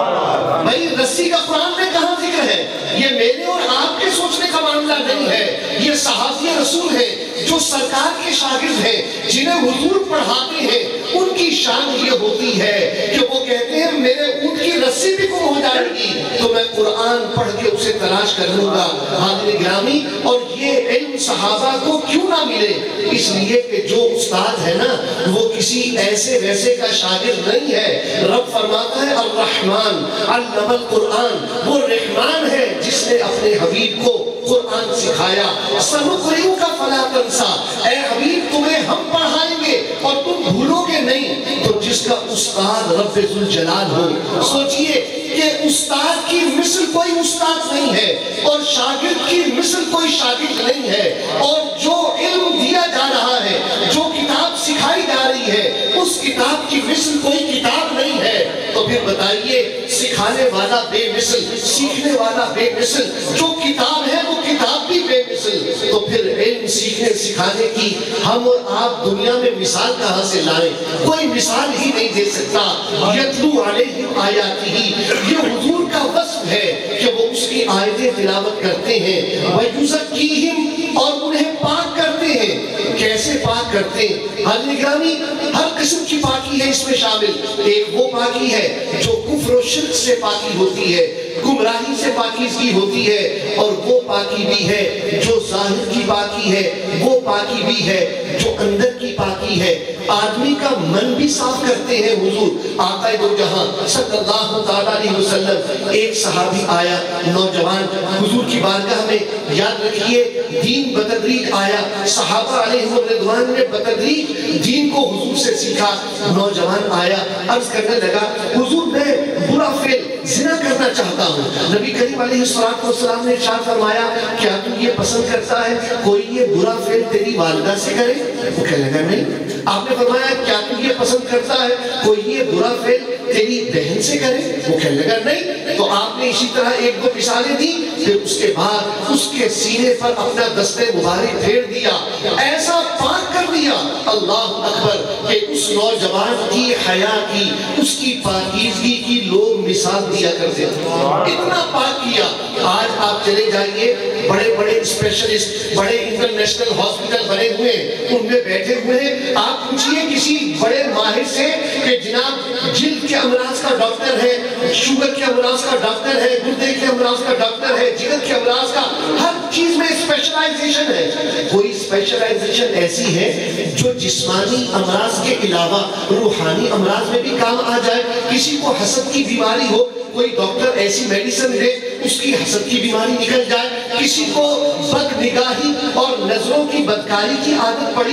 گا۔ بھائی رسی کا قرآن میں کہاں ذکر ہے؟ یہ میرے اور آپ کے سوچنے کا معاملہ نہیں ہے، یہ صحابی رسول ہے جو سرکار کے شاگرد ہیں، جنہیں حضور پڑھاتے ہیں، ان کی شان یہ ہوتی ہے کہ وہ کہتے ہیں میرے اونٹ کی رسی بھی گم ہو جائے گی تو میں قرآن پڑھ کے اسے تلاش کر لوں گا۔ حاضرین گرامی، اور یہ علم صحابہ کو کیوں نہ ملے؟ اس لیے کہ جو استاد ہے نا وہ کسی ایسے ویسے کا شاگرد نہیں ہے۔ رب فرماتا ہے الرحمن علم القرآن، وہ رحمان ہے جس نے اپنے حبیب کو قرآن سکھایا۔ سنقرئک فلا تنسیٰ، اے حبیب تمہیں ہم پڑھائیں گے اور تم بھولو گے نہیں۔ تو جس کا استاد رب ذوالجلال ہو، سوچئے کہ استاد کی مثل کوئی استاد نہیں ہے اور شاگرد کی مثل کوئی شاگرد نہیں ہے، اور جو علم دیا جا رہا ہے، جو کتاب سکھائی جا رہی ہے، اس کتاب کی مثل کوئی کتاب نہیں ہے، تو پھر بتائیے سکھانے والا بے مثل، سیکھنے والا بے مثل، جو کتاب ہے وہ کتاب بھی بے مثل، تو پھر علم سیکھنے سکھانے کی ہم اور آپ دنیا میں مثال کہاں سے لائیں؟ کوئی مثال ہی نہیں دے سکتا۔ یتلو علیہم آیاتہ، یہ حضور کا وصف ہے کہ وہ اس کی آیتیں تلاوت کرتے ہیں، وَيُزَكِّيهِمْ، اور انہیں پاک کرتے ہیں۔ کیسے پاک کرتے ہیں؟ حاضرین گرامی، ہر قسم کی پاکی ہے اس میں شامل۔ ایک وہ پاکی ہے جو کفر و شرک سے پاکی ہوتی ہے، گمراہی سے پاکیزگی ہوتی ہے، اور وہ پاکی بھی ہے جو ظاہر کی پاکی ہے، وہ پاکی بھی ہے جو اندر کی پاکی ہے۔ آدمی کا من بھی صاف کرتے ہیں حضور آقا دو جہاں صلی اللہ تعالیٰ علیہ وسلم۔ ایک صحابی آیا نوجوان حضور کی بارگاہ میں، یاد رکھیے دین بتدریج آیا، صحابہ علیہ رضوان نے بتدریج دین کو حضور سے سیکھا۔ نوجوان آیا عرض کرنے لگا حضور میں برا فعل زنا کرنا چاہتا ہوں۔ نبی کریم علیہ السلام نے ارشاد فرمایا کیا تم یہ پسند کرتا ہے کوئی یہ برا فعل تیری والدہ سے کرے؟ وہ کہنے لگا نہیں۔ آپ نے فرمایا کیا تم یہ پسند کرتا ہے کوئی یہ برا فعل تیری بہن سے کرے؟ وہ کہنے لگا نہیں۔ تو آپ نے اسی طرح ایک دو مثالیں دی، پھر اس کے بعد اس کے سینے پر اپنا دستے مبارک پھیر دیا، ایسا پاک کر دیا اللہ اکبر کہ اس نوجوان کی حیا کی، اس کی پاکیزگی کی لوگ مثال دیا کرتے تھے، اتنا پاک کیا۔ آج آپ چلے جائیے بڑے بڑے اسپیشلسٹ، بڑے انٹرنیشنل ہاسپٹل بنے ہوئے ہیں، ان میں بیٹھے ہوئے ہیں، آپ پوچھئے کسی بڑے ماہر سے کہ جناب جلد کے امراض کا ڈاکٹر ہے، شوگر کے امراض کا ڈاکٹر ہے، گردے کے امراض کا ڈاکٹر ہے، جگر کے امراض کا، ہر چیز میں اسپیشلائزیشن ہے۔ کوئی اسپیشلائزیشن ایسی ہے جو جسمانی امراض کے علاوہ روحانی امراض میں بھی کام آ جائے؟ کسی کو حسد کی بیماری ہو، کوئی ڈاکٹر ایسی میڈیسن دے اس کی حسد کی بیماری نکل جائے، کسی کو بد نگاہی اور نظروں کی بدکاری کی عادت پڑی ہو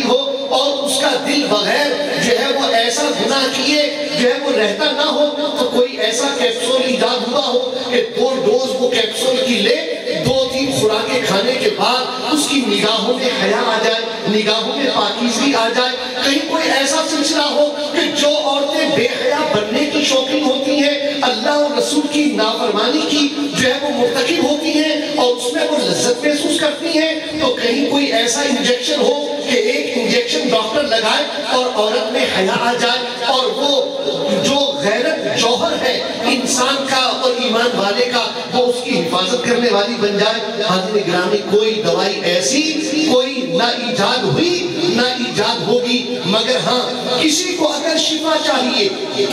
اور اس کا دل بغیر جو ہے وہ ایسا گناہ کیے جو ہے وہ رہتا نہ ہو، تو کوئی ایسا کیپسول ایجاد ہوا ہو کہ دو ڈوز وہ کیپسول کی لے، دو تین خوراکیں کھانے کے بعد اس کی نگاہوں میں حیا آ جائے، نگاہوں میں پاکیزگی آ جائے۔ کہیں کوئی ایسا سلسلہ ہو کہ جو عورتیں بے حیا بننے کی شوقین ہوتی ہیں، اللہ اور رسول کی نافرمانی کی جو ہے وہ مرتکب ہوتی ہیں اور اس میں وہ لذت محسوس کرتی ہیں، تو کہیں کوئی ایسا انجیکشن ہو کہ ایک انجیکشن ڈاکٹر لگائے اور عورت میں حیا آ جائے اور وہ جو غیرت جوہر ہے انسان کا اور ایمان والے کا وہ اس کی حفاظت کرنے والی بن جائے۔ حاضرین گرامی، کوئی دوائی ایسی کوئی نہ ایجاد ہوئی نہ ایجاد ہوگی، مگر ہاں کسی کو اگر شفا چاہیے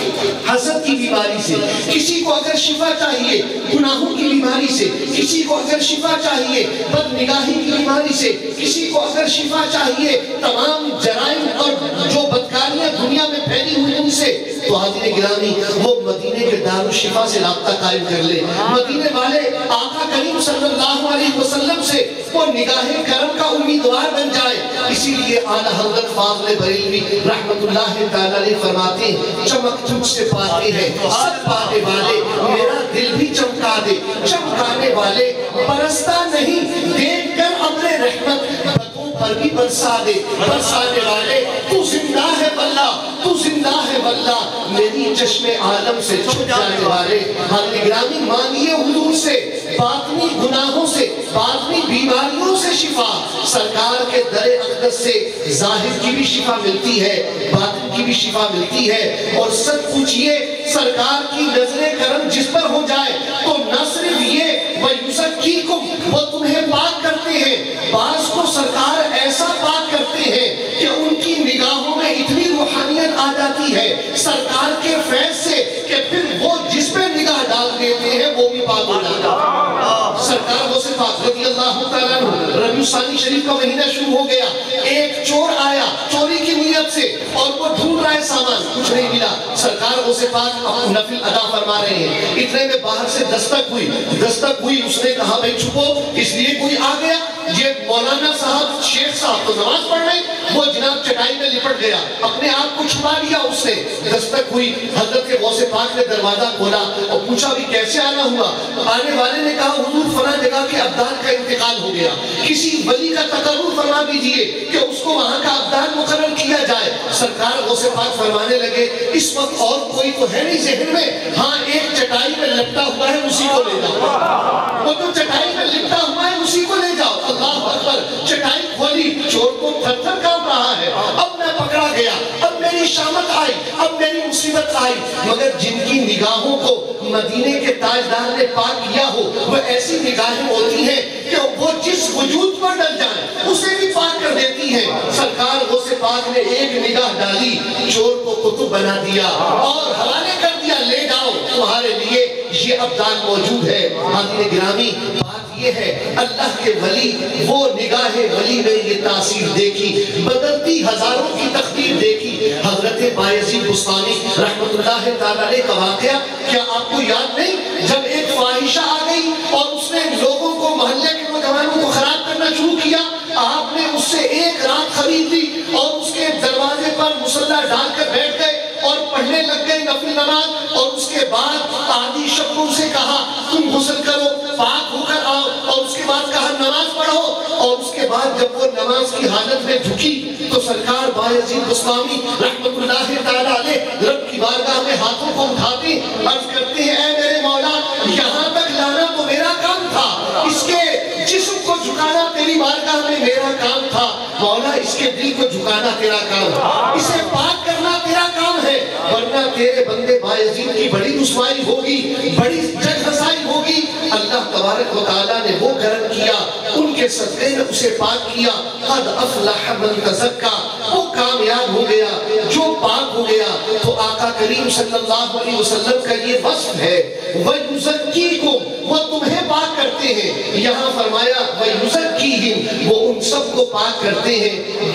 حسد کی بیماری سے، کسی کو اگر شفا چاہیے گناہوں کی بیماری سے، کسی کو اگر شفا چاہیے بد نگاہی کی بیماری سے، کسی کو اگر شفا چاہیے تمام جرائم اور جو بدکاریاں دنیا میں پھیلی ہوئی ان سے، تو حاضرین گرامی وہ مدینے کے دار الشفا سے رابطہ قائم کر لے، مدینے والے آقا کریم صلی اللہ علیہ وسلم سے وہ نگاہ کرم کا امیدوار بن جائے۔ اسی لیے اعلیٰ حضرت فاضل بریلوی رحمت اللہ تعالیٰ علیہ فرماتے ہیں، چمک تجھ سے پاتے ہیں سب پانے والے، میرا دل بھی چمکا دے، چمکانے والے برستا نہیں، دیکھ کر ابر رحمت بدوں پر بھی برسا دے، برسانے والے تو زندہ ہے واللہ، تو زندہ ہے واللہ، میری چشم عالم سے چھپ جانے والے۔ حاضرین گرامی، مانگیے حضور سے باطنی گناہوں سے، باطنی بیماریوں سے شفا، سرکار کے در اقدس سے ظاہر کی بھی شفا ملتی ہے، باطن کی بھی شفا ملتی ہے۔ اور سچ پوچھئے سرکار کی نظر کرم جس پر ہو جائے تو نہ صرف یہ وَيُزَكِّيكُمْ وہ تمہیں پاک کرتے ہیں، بعض کو سرکار ایسا پاک کرتے ہیں کہ ان کی نگاہوں میں اتنی روحانیت آ جاتی ہے سرکار کے فیض سے کہ پھر وہ جس پہ نگاہ ڈال دیتے ہیں وہ بھی پاک ہو جاتا ہے۔ سرکار وہ سے پاک رضی اللہ تعالیٰ عنہ، ربیع الثانی شریف کا مہینہ شروع ہو گیا، ایک چور آیا چوری کی نیت سے اور وہ ڈھونڈ رہا ہے سامان، کچھ نہیں ملا، سرکار وہ سے پاک نفل ادا فرما رہے ہیں، اتنے میں باہر سے دستک ہوئی، دستک ہوئی، اس نے کہا بھئی چھپو، اس لیے کوئی آ گیا، یہ مولانا صاحب شیخ صاحب تو نماز پڑھ رہے، وہ جناب چٹائی میں لپٹ گیا، اپنے آپ کو چھپا لیا اس نے، دستک ہوئی، حضرت کے غوث پاک نے دروازہ کھولا اور پوچھا بھی کیسے آنا ہوا؟ آنے والے نے کہا حضور فلاں جگہ کے ابدال کا انتقال ہو گیا، کسی ولی کا تقرر فرما دیجئے کہ اس کو وہاں کا ابدال مقرر کیا جائے۔ سرکار غوث پاک فرمانے لگے اس وقت اور کوئی تو ہے نہیں ذہن میں، ہاں ایک چٹائی میں لپٹا ہوا ہے اسی کو لے جاؤ، وہ تو چٹائی میں لپٹا ہوا ہے اسی کو لے جاؤ۔ اللہ اکبر، چٹائی کھولی، چور کو تھر تھر کام رہا ہے، اب میں پکڑا گیا، اب میری شامت آئی، اب میری مصیبت آئی، مگر جن کی نگاہوں کو مدینے کے تاجدار نے پاک کیا ہو وہ ایسی نگاہیں ہوتی ہیں کہ وہ جس وجود پر ڈل جائیں اسے بھی پاک کر دیتی ہیں۔ سرکار غوث پاک نے ایک نگاہ ڈالی، چور کو قطب بنا دیا اور حوالے کر دیا، لے جاؤ تمہارے لیے یہ ابدال موجود ہے۔ حاضرین گرامی، بات یہ ہے اللہ کے ولی، وہ نگاہ ولی نے یہ تاثیر دیکھی، بدلتی ہزاروں کی تقدیر دیکھی۔ حضرت بایزید بستانی رحمت اللہ تعالیٰ علیہ کا واقعہ کیا آپ کو یاد نہیں؟ جب ایک فاحشہ آ گئی اور اس نے لوگوں کو، محلے کے نوجوانوں کو خراب کرنا شروع کیا، آپ نے اس سے ایک رات خرید لی اور اس کے دروازے پر مصلی ڈال کر بیٹھ گئے اور پڑھنے لگ گئے نفل نماز، اور اس کے بعد آدھی شبوں سے کہا تم غسل کرو، پاک ہو کر آؤ، اور اس کے بعد کہا نماز پڑھو، اور اس کے بعد جب وہ نماز کی حالت میں جھکی تو سرکار بایزید بستانی رحمت اللہ تعالیٰ علیہ رب کی بارگاہ میں ہاتھوں کو اٹھاتے عرض کرتے ہیں اے میرے مولا، یہاں تک لانا تو میرا کام تھا، اس کے جسم کو جھکانا تیری بارگاہ میں میرا کام تھا، مولا اس کے دل کو جھکانا تیرا کام ہے، اسے پاک کرنا تیرا کام ہے، ورنہ تیرے بندے بایزید کی بڑی رسوائی ہوگی، بڑی جگ ہسائی ہوگی۔ اللہ تبارک و تعالیٰ نے وہ کرم کیا، ان کے صدقے نے اسے پاک کیا، قد افلح من تزکا، وہ کامیاب ہو گیا جو پاک ہو گیا۔ تو آقا کریم صلی اللہ علیہ وسلم کا یہ وصف ہے، وَيُزَكِّيكُمْ وہ تمہیں پاک کرتے ہیں، یہاں فرمایا وَيُزَكِّيهِمْ وہ ان سب کو پاک کرتے ہیں جو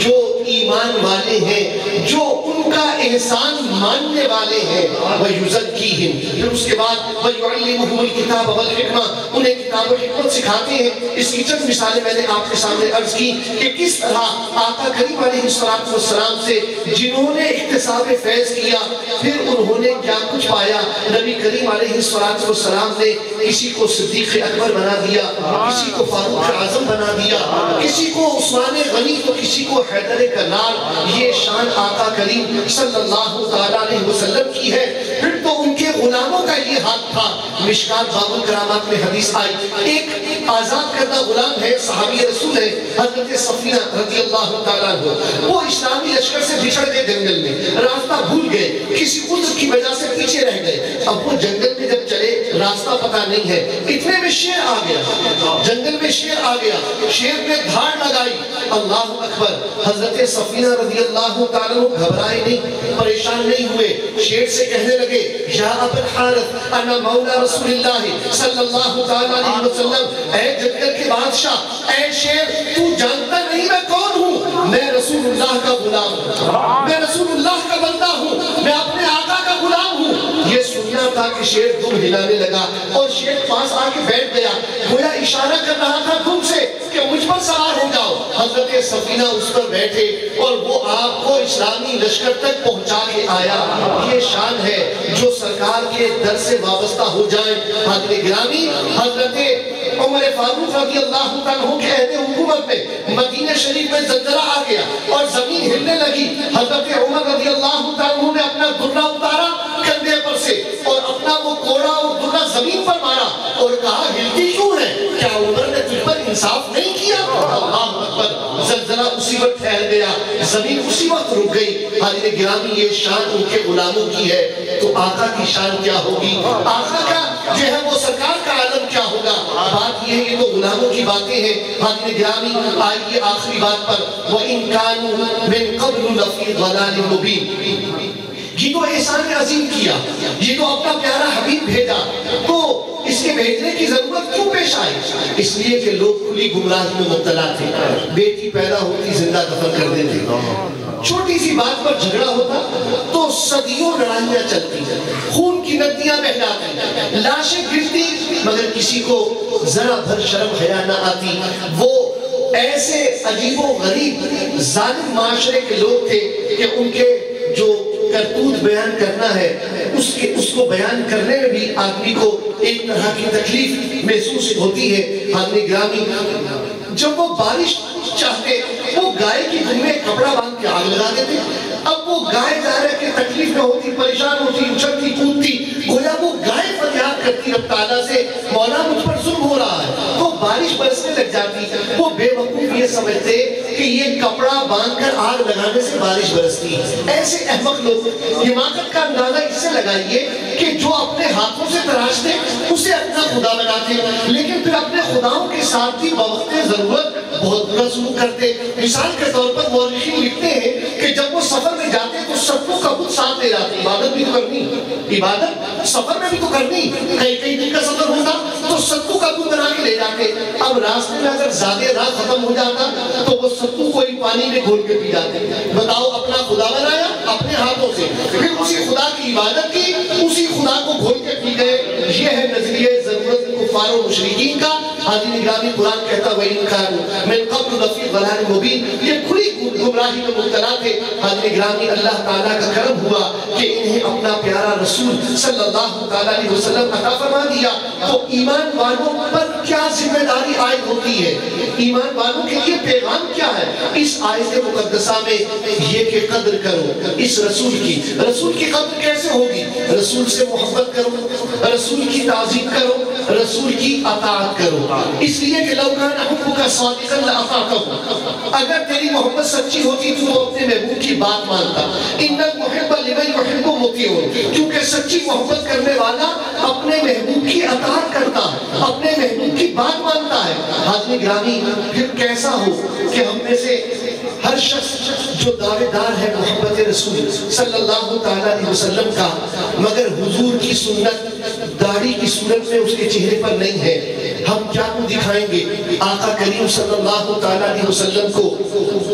ایمان والے ہیں جو ان کا احسان ماننے والے ہیں، وَيُزَكِّيهِمْ، پھر اس کے بعد وَيُعَلِّمُهُمُ الْكِتَابَ وَالْحِکْمَةَ، انہیں کتاب و حکمت سکھاتے ہیں۔ اس کی چند مثالیں میں نے آپ کے سامنے عرض کی کہ کس طرح آقا کریم علیہ السلام سے جنہوں نے اکتساب فیض کیا پھر انہوں نے کیا کچھ پایا۔ نبی کریم علیہ السلام نے کسی کو صدیق اکبر بنا دیا، کسی کو فاروق اعظم بنا دیا، کسی کو عثمان غنی تو کسی کو حیدر کرار۔ یہ شان آقا کریم صلی اللہ تعالیٰ علیہ وسلم کی ہے۔ پھر تو ان کے غلاموں کا یہ حق تھا۔ مشکات باب الکرامات میں حدیث آئی، ایک آزاد کردہ غلام ہے، صحابی رسول ہے، حضرت صفینہ رضی اللہ تعالیٰ عنہ۔ وہ اسلامی لشکر سے بچھڑ گئے جنگل میں، راستہ بھول گئے، کسی عذر کی وجہ سے پیچھے رہ گئے۔ اب وہ جنگل میں جب چلے راستہ پتہ نہیں ہے، اتنے میں شیر آ گیا، جنگل میں شیر آ گیا، شیر نے دھاڑ لگائی، اللہ اکبر۔ حضرت صفینہ رضی اللہ تعالیٰ عنہ گھبرائے نہیں، پریشان نہیں ہوئے، شیر سے کہنے لگے یا ابا الحارث انا مولا رسول اللہ صلی اللہ تعالیٰ علیہ وسلم، اے جنگل کے بادشاہ، اے شیر تو جانتا نہیں میں کون ہوں؟ میں رسول اللہ کا غلام ہوں، میں رسول اللہ کا بندہ ہوں، میں اپنے آقا کا غلام ہوں۔ یہ سننا تھا کہ شیر دم ہلانے لگا اور شیر پاس آ کے بیٹھ گیا، گویا اشارہ کر رہا تھا دم سے کہ مجھ پر سوار ہو جاؤ۔ حضرت صفینہ اس پر بیٹھے اور وہ آپ کو اسلامی لشکر تک پہنچا کے آیا۔ یہ شان ہے جو سرکار کے در سے وابستہ ہو جائیں۔ حضرت گرامی حضرت عمر فاروق رضی اللہ عنہ کے عہد حکومت میں مدینہ شریف میں زلزلہ آ گیا اور زمین ہلنے لگی۔ حضرت عمر رضی اللہ عنہ نے اپنا درہ اتارا کندھے پر سے اور اپنا وہ کوڑا اور درہ زمین پر مارا اور کہا ہلتی کیوں ہے؟ کیا عمر نے تجھ پر انصاف نہیں کیا؟ اللہ اکبر۔ زلزلہ اسی وقت پھیل گیا، زمین اسی وقت رک گئی۔ حضرت گرامی یہ شان ان کے غلاموں کی ہے، تو آقا کی شان کیا ہوگی؟ آقا کا جو ہے وہ سرکار کا عالم کیا ہوگا؟ بات یہ ہے کہ تو غلاموں کی باتیں ہیں۔ حضرت گرامی آئیے آخری بات پر، وَإِن كَانُوا مِن قَبْلُ لَفِي ضَلَالٍ مُبِينٍ۔ یہ تو احسان عظیم کیا، یہ تو اپنا پیارا حبیب بھیجا، تو اس کے بھیجنے کی ضرورت کیوں پیش آئی؟ اس لیے کہ لوگ کھلی گمراہی میں مبتلا تھے، بیٹی پیدا ہوتی زندہ دفن کر دیتے، چھوٹی سی بات پر جھگڑا ہوتا تو صدیوں لڑائیاں چلتی، خون کی ندیاں بہہ جاتی، لاشیں گرتی، مگر کسی کو ذرا بھر شرم حیا نہ آتی۔ وہ ایسے عجیب و غریب ظالم معاشرے کے لوگ تھے کہ ان کے جو کرتوت بیان کرنا ہے اس کے اس کو بیان کرنے میں بھی آدمی کو ایک طرح کی تکلیف محسوس ہوتی ہے۔ حضرت گرامی جب وہ بارش چاہتے وہ گائے کی دم میں کپڑا باندھ کے آگ لگا دیتے، اب وہ گائے ظاہر کہ تکلیف میں ہوتی، پریشان ہوتی، اچھلتی کودتی، گویا وہ گائے فریاد کرتی رب تعالیٰ سے مولا مجھ پر ظلم ہو رہا ہے، تو بارش برسنے لگ جاتی۔ وہ بے وقوف یہ سمجھتے کہ یہ کپڑا باندھ کر آگ لگانے سے بارش برستی ہے۔ ایسے احمق لوگ، حماقت کا اندازہ اس سے لگائیے کہ جو اپنے ہاتھوں سے تراشتے اسے اپنا خدا بناتے، لیکن پھر اپنے خداؤں کے ساتھ بھی بوقت ضرورت بہت برا سلوک کرتے۔ مثال کے طور پر مورخین لکھتے ہیں کہ جب وہ سفر میں جاتے تو ستو کا بت ساتھ لے جاتے، عبادت بھی تو کرنی، عبادت سفر میں بھی تو کرنی، کئی کئی دن کا سفر ہوتا تو ستو کا بت بنا کے لے جاتے۔ اب راستے میں اگر زیادہ راہ ختم ہو جاتا تو وہ ستو کو ہی پانی میں گھول کے پی جاتے۔ بتاؤ، اپنا خدا بنایا اپنے ہاتھوں سے، پھر اسی خدا کی عبادت کی، اسی خدا کو گھول کے پی گئے۔ یہ ہے نظریہ ضرورت کفار و مشرکین کا۔ حاضرین گرامی قرآن کہتا وَإِن كَانُوا مِن قَبْلُ لَفِي ضَلَالٍ مُبِينٍ، یہ کھلی گمراہی میں مبتلا تھے۔ حضرت گرامی اللہ تعالیٰ کا کرم ہوا کہ انہیں اپنا پیارا رسول صلی اللہ تعالیٰ علیہ وسلم عطا فرما دیا۔ تو ایمان والوں پر کیا ذمہ داری عائد ہوتی ہے؟ ایمان والوں کے لیے پیغام کیا ہے اس آیت مقدسہ میں؟ یہ کہ قدر کرو اس رسول کی۔ رسول کی قدر کیسے ہوگی؟ رسول سے محبت کرو، رسول کی تعظیم کرو، رسول کی اطاعت کرو، اس لیے کہ لو کان حبک صادقا لاطعتہ، اگر تیری محبت سچی ہوتی تو وہ اپنے محبوب کی بات مانتا۔ ان المحب لمن يحب مطیع، کیونکہ سچی محبت کرنے والا اپنے محبوب کی اطاعت کرتا ہے، اپنے محبوب کی بات مانتا ہے۔ حاضرین گرامی، پھر کیسا ہو کہ ہم میں سے ہر شخص جو دعوے دار ہے محبت رسول صلی اللہ تعالیٰ علیہ وسلم کا، مگر حضور کی سنت داڑھی کی صورت میں اس کے چہرے پر نہیں ہے، ہم کیا کو دکھائیں گے؟ آقا کریم صلی اللہ تعالیٰ علیہ وسلم کو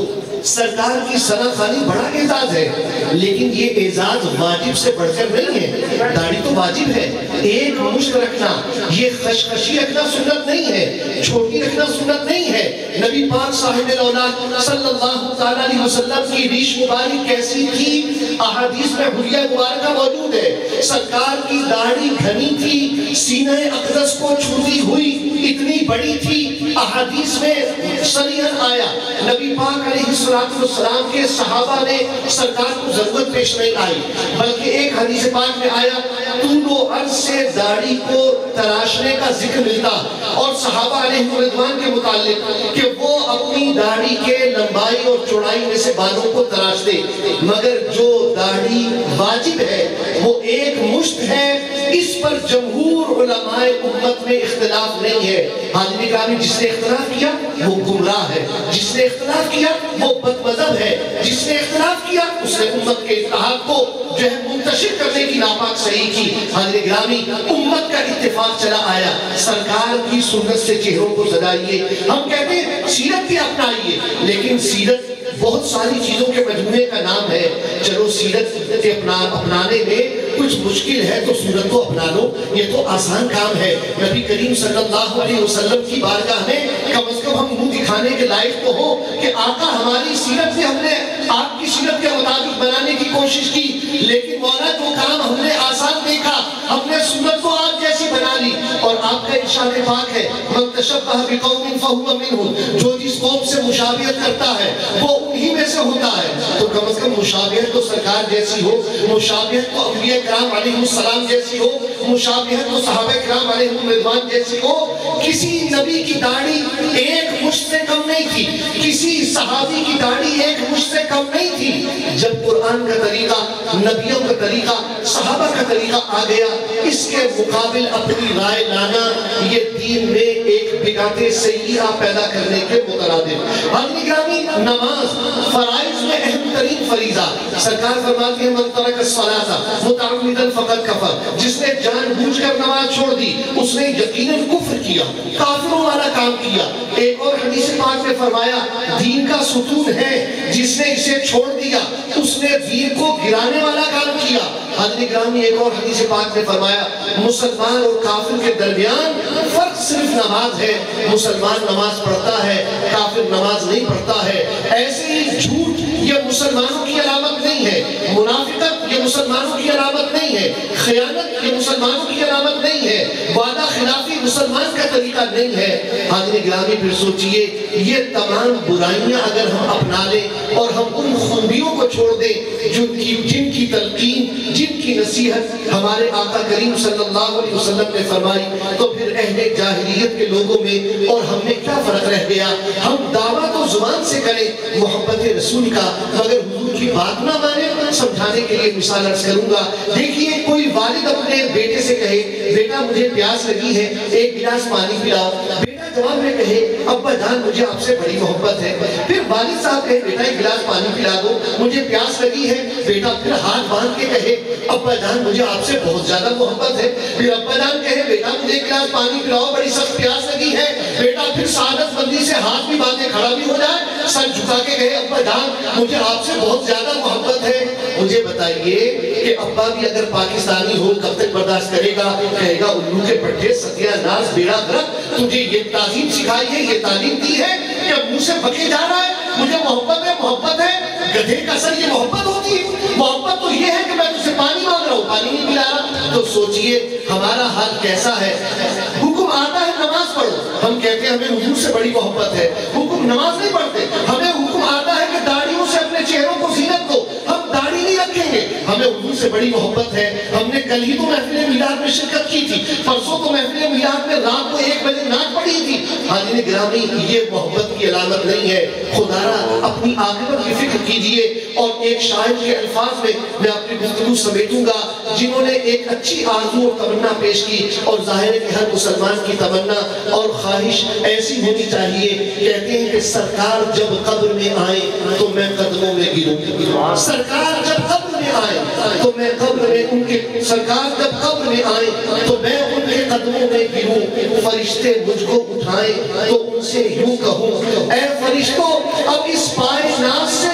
سرکار کی ثنا خوانی بڑا اعزاز ہے، لیکن یہ اعزاز واجب سے بڑھ کر نہیں ہے۔ داڑھی تو واجب ہے، ایک مشت رکھنا، یہ خشخشی رکھنا سنت نہیں ہے، چھوٹی رکھنا سنت نہیں ہے۔ نبی پاک صاحب الاولاد صلی اللہ تعالیٰ علیہ وسلم کی ریش مبارک کیسی تھی، احادیث میں حلیہ مبارکہ موجود ہے۔ سرکار کی داڑھی گھنی تھی، سینہ اقدس کو چھوتی ہوئی اتنی بڑی تھی، احادیث میں صریحاً آیا۔ نبی پاک علیہ السلام کے صحابہ نے سرکار کو ضرورت پیش نہیں آئی، بلکہ ایک حدیث پاک میں آیا طول و عرض سے داڑھی کو تراشنے کا ذکر ملتا، اور صحابہ علیہ الرضوان کے متعلق کہ وہ اپنی داڑھی کے لمبائی اور چوڑائی میں سے بالوں کو تراشتے، مگر جو داڑھی واجب ہے وہ ایک مشت ہے، اس پر جمہور علماء امت میں اختلاف نہیں ہے۔ حاضرین گرامی، جس نے اختلاف کیا وہ گمراہ ہے، جس نے اختلاف کیا وہ بد مذہب ہے، جس نے اختلاف کیا اس نے امت کے اتحاد کو جو ہے منتشر کرنے کی ناپاک صحیح کی۔ حاضرین گرامی، امت کا اتفاق چلا آیا، سرکار کی سنت سے چہروں کو سجائیے۔ ہم کہتے ہیں سیرت بھی اپنائیے، لیکن سیرت بہت ساری چیزوں کے مجموعے کا نام ہے۔ چلو سیرت کے اپنا اپنانے میں کچھ مشکل ہے تو سیرت کو اپنا لو، یہ تو آسان کام ہے۔ نبی کریم صلی اللہ علیہ وسلم کی بارگاہ میں کم از کم ہم منہ دکھانے کے لائق تو ہو کہ آقا ہماری سیرت بھی ہم نے آپ کی سیرت کے مطابق بنانے کی کوشش کی، لیکن مولا جو کام ہم نے آسان دیکھا ہم نے سنت کو آپ جیسی بنا لی۔ اور آپ کا ارشاد پاک ہے من تشبہ بقوم فہو منہم، جو جس قوم سے مشابہت کرتا ہے وہ انہی میں سے ہوتا ہے۔ تو کم از کم مشابہت تو سرکار جیسی ہو، مشابہت تو انبیاء کرام علیہ السلام جیسی ہو، مشابہت تو صحابہ کرام علیہ الرضوان جیسی ہو۔ کسی نبی کی داڑھی ایک مشت سے کم نہیں تھی، کسی صحابی کی داڑھی ایک مشت سے کم نہیں تھی۔ جب قرآن کا طریقہ، نبیوں کا طریقہ، صحابہ کا طریقہ آ گیا، اس کے مقابل اپنی رائے لانا یہ دین میں ایک بدعت سیئہ پیدا کرنے کے مترادف۔ حاضرین گرامی، نماز فرائض میں اہم ترین فریضہ، سرکار فرماتے ہیں من ترک الصلاۃ متعمدا فقد کفر، جس نے جان بوجھ کر نماز چھوڑ دی اس نے یقیناً کفر کیا، کافروں والا کام کیا۔ ایک اور حدیث پاک میں فرمایا دین کا ستون ہے، جس نے اسے چھوڑ دیا اس نے دین کو گرانے والا کام کیا۔ حضرت گرامی، ایک اور حدیث پاک نے فرمایا مسلمان اور کافر کے درمیان فرق صرف نماز ہے، مسلمان نماز پڑھتا ہے، کافر نماز نہیں پڑھتا ہے۔ ایسے ہی جھوٹ یہ مسلمانوں کی علامت نہیں ہے، منافقت یہ مسلمانوں کی علامت نہیں ہے، خیانت یہ مسلمانوں کی علامت نہیں ہے، وعدہ خلافی مسلمان کا طریقہ نہیں ہے۔ حاضرین گرامی، پھر سوچئے یہ تمام برائیاں اگر ہم اپنا لیں اور ہم ان خوبیوں کو چھوڑ دیں جن کی جن کی تلقین، جن کی نصیحت ہمارے آقا کریم صلی اللہ علیہ وسلم نے فرمائی، تو پھر اہل جاہلیت کے لوگوں میں اور ہم میں کیا فرق رہ گیا؟ ہم دعویٰ تو زبان سے کریں محبت رسول کا، مگر حضور کی بات نہ مانے۔ سمجھانے کے لیے مثال عرض کروں گا۔ دیکھیے کوئی والد اپنے بیٹے سے کہے بیٹا مجھے پیاس لگی ہے ایک گلاس پانی پلاؤ، بیٹا جواب میں کہے ابا جان مجھے آپ سے بڑی محبت ہے۔ پھر والد صاحب کہے بیٹا ایک گلاس پانی پلا دو، مجھے پیاس لگی ہے، بیٹا پھر ہاتھ باندھ کے کہے ابا جان مجھے آپ سے بہت زیادہ محبت ہے۔ پھر ابا جان کہے بیٹا مجھے ایک گلاس پانی پلاؤ بڑی سخت پیاس لگی ہے، بیٹا پھر سعادت مندی سے ہاتھ بھی باندھے کھڑا بھی ہو جائے، سر جھکا کے کہے ابا جان مجھے آپ سے بہت زیادہ محبت ہے۔ مجھے بتائیے کہ ابا بھی اگر پاکستانی ہو کب تک برداشت کرے گا؟ کہے گا الو کے پٹھے ستیہ ناز بیڑا غرق، تجھے یہ تعلیم سکھائی ہے، یہ تعلیم دی ہے کہ منہ سے بکے جا رہا ہے مجھے محبت ہے محبت ہے۔ گدھے کا سر یہ محبت ہوتی ہے؟ محبت تو یہ ہے کہ میں تجھ سے پانی مانگ رہا ہوں پانی نہیں پلا رہا۔ تو سوچئے ہمارا حال کیسا ہے؟ حکم آتا ہے نماز پڑھو، ہم کہتے ہیں ہمیں حضور سے بڑی محبت ہے، حکم نماز نہیں پڑھتے۔ ہمیں حکم آتا ہے کہ داڑھیوں سے اپنے چہروں کو زینت دو، ہم داڑھی نہیں رکھیں گے۔ ہمیں حضور سے بڑی محبت ہے، ہم نے کل ہی تو محفل میلاد میں شرکت کی تھی، پرسوں تو محفل میلاد میں رات کو ایک بجے نعت پڑھی تھی۔ حاضرین گرامی، یہ محبت کی علامت نہیں ہے۔ خدا را اپنی عاقبت کی فکر کیجئے۔ اور ایک شاعر کے الفاظ میں میں اپنی گفتگو سمیٹوں گا جنہوں نے ایک اچھی آرزو اور تمنا پیش کی، اور ظاہر ہے کہ ہر مسلمان کی تمنا اور خواہش ایسی ہونی چاہیے۔ کہتے ہیں کہ سرکار جب قبر میں آئے تو میں قدموں میں گروں، سرکار جب قبر میں آئے تو میں قبر میں ان کے سرکار جب قبر میں آئے تو میں ان کے قدموں میں گروں، فرشتے مجھ کو اٹھائیں تو ان سے یوں کہوں اے فرشتوں اب اس پائے ناز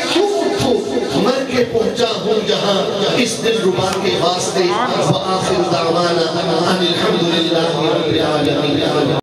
جہاں اس دل ربا کے واسطے وآخر دعوانا ان الحمدللہ رب العالمین.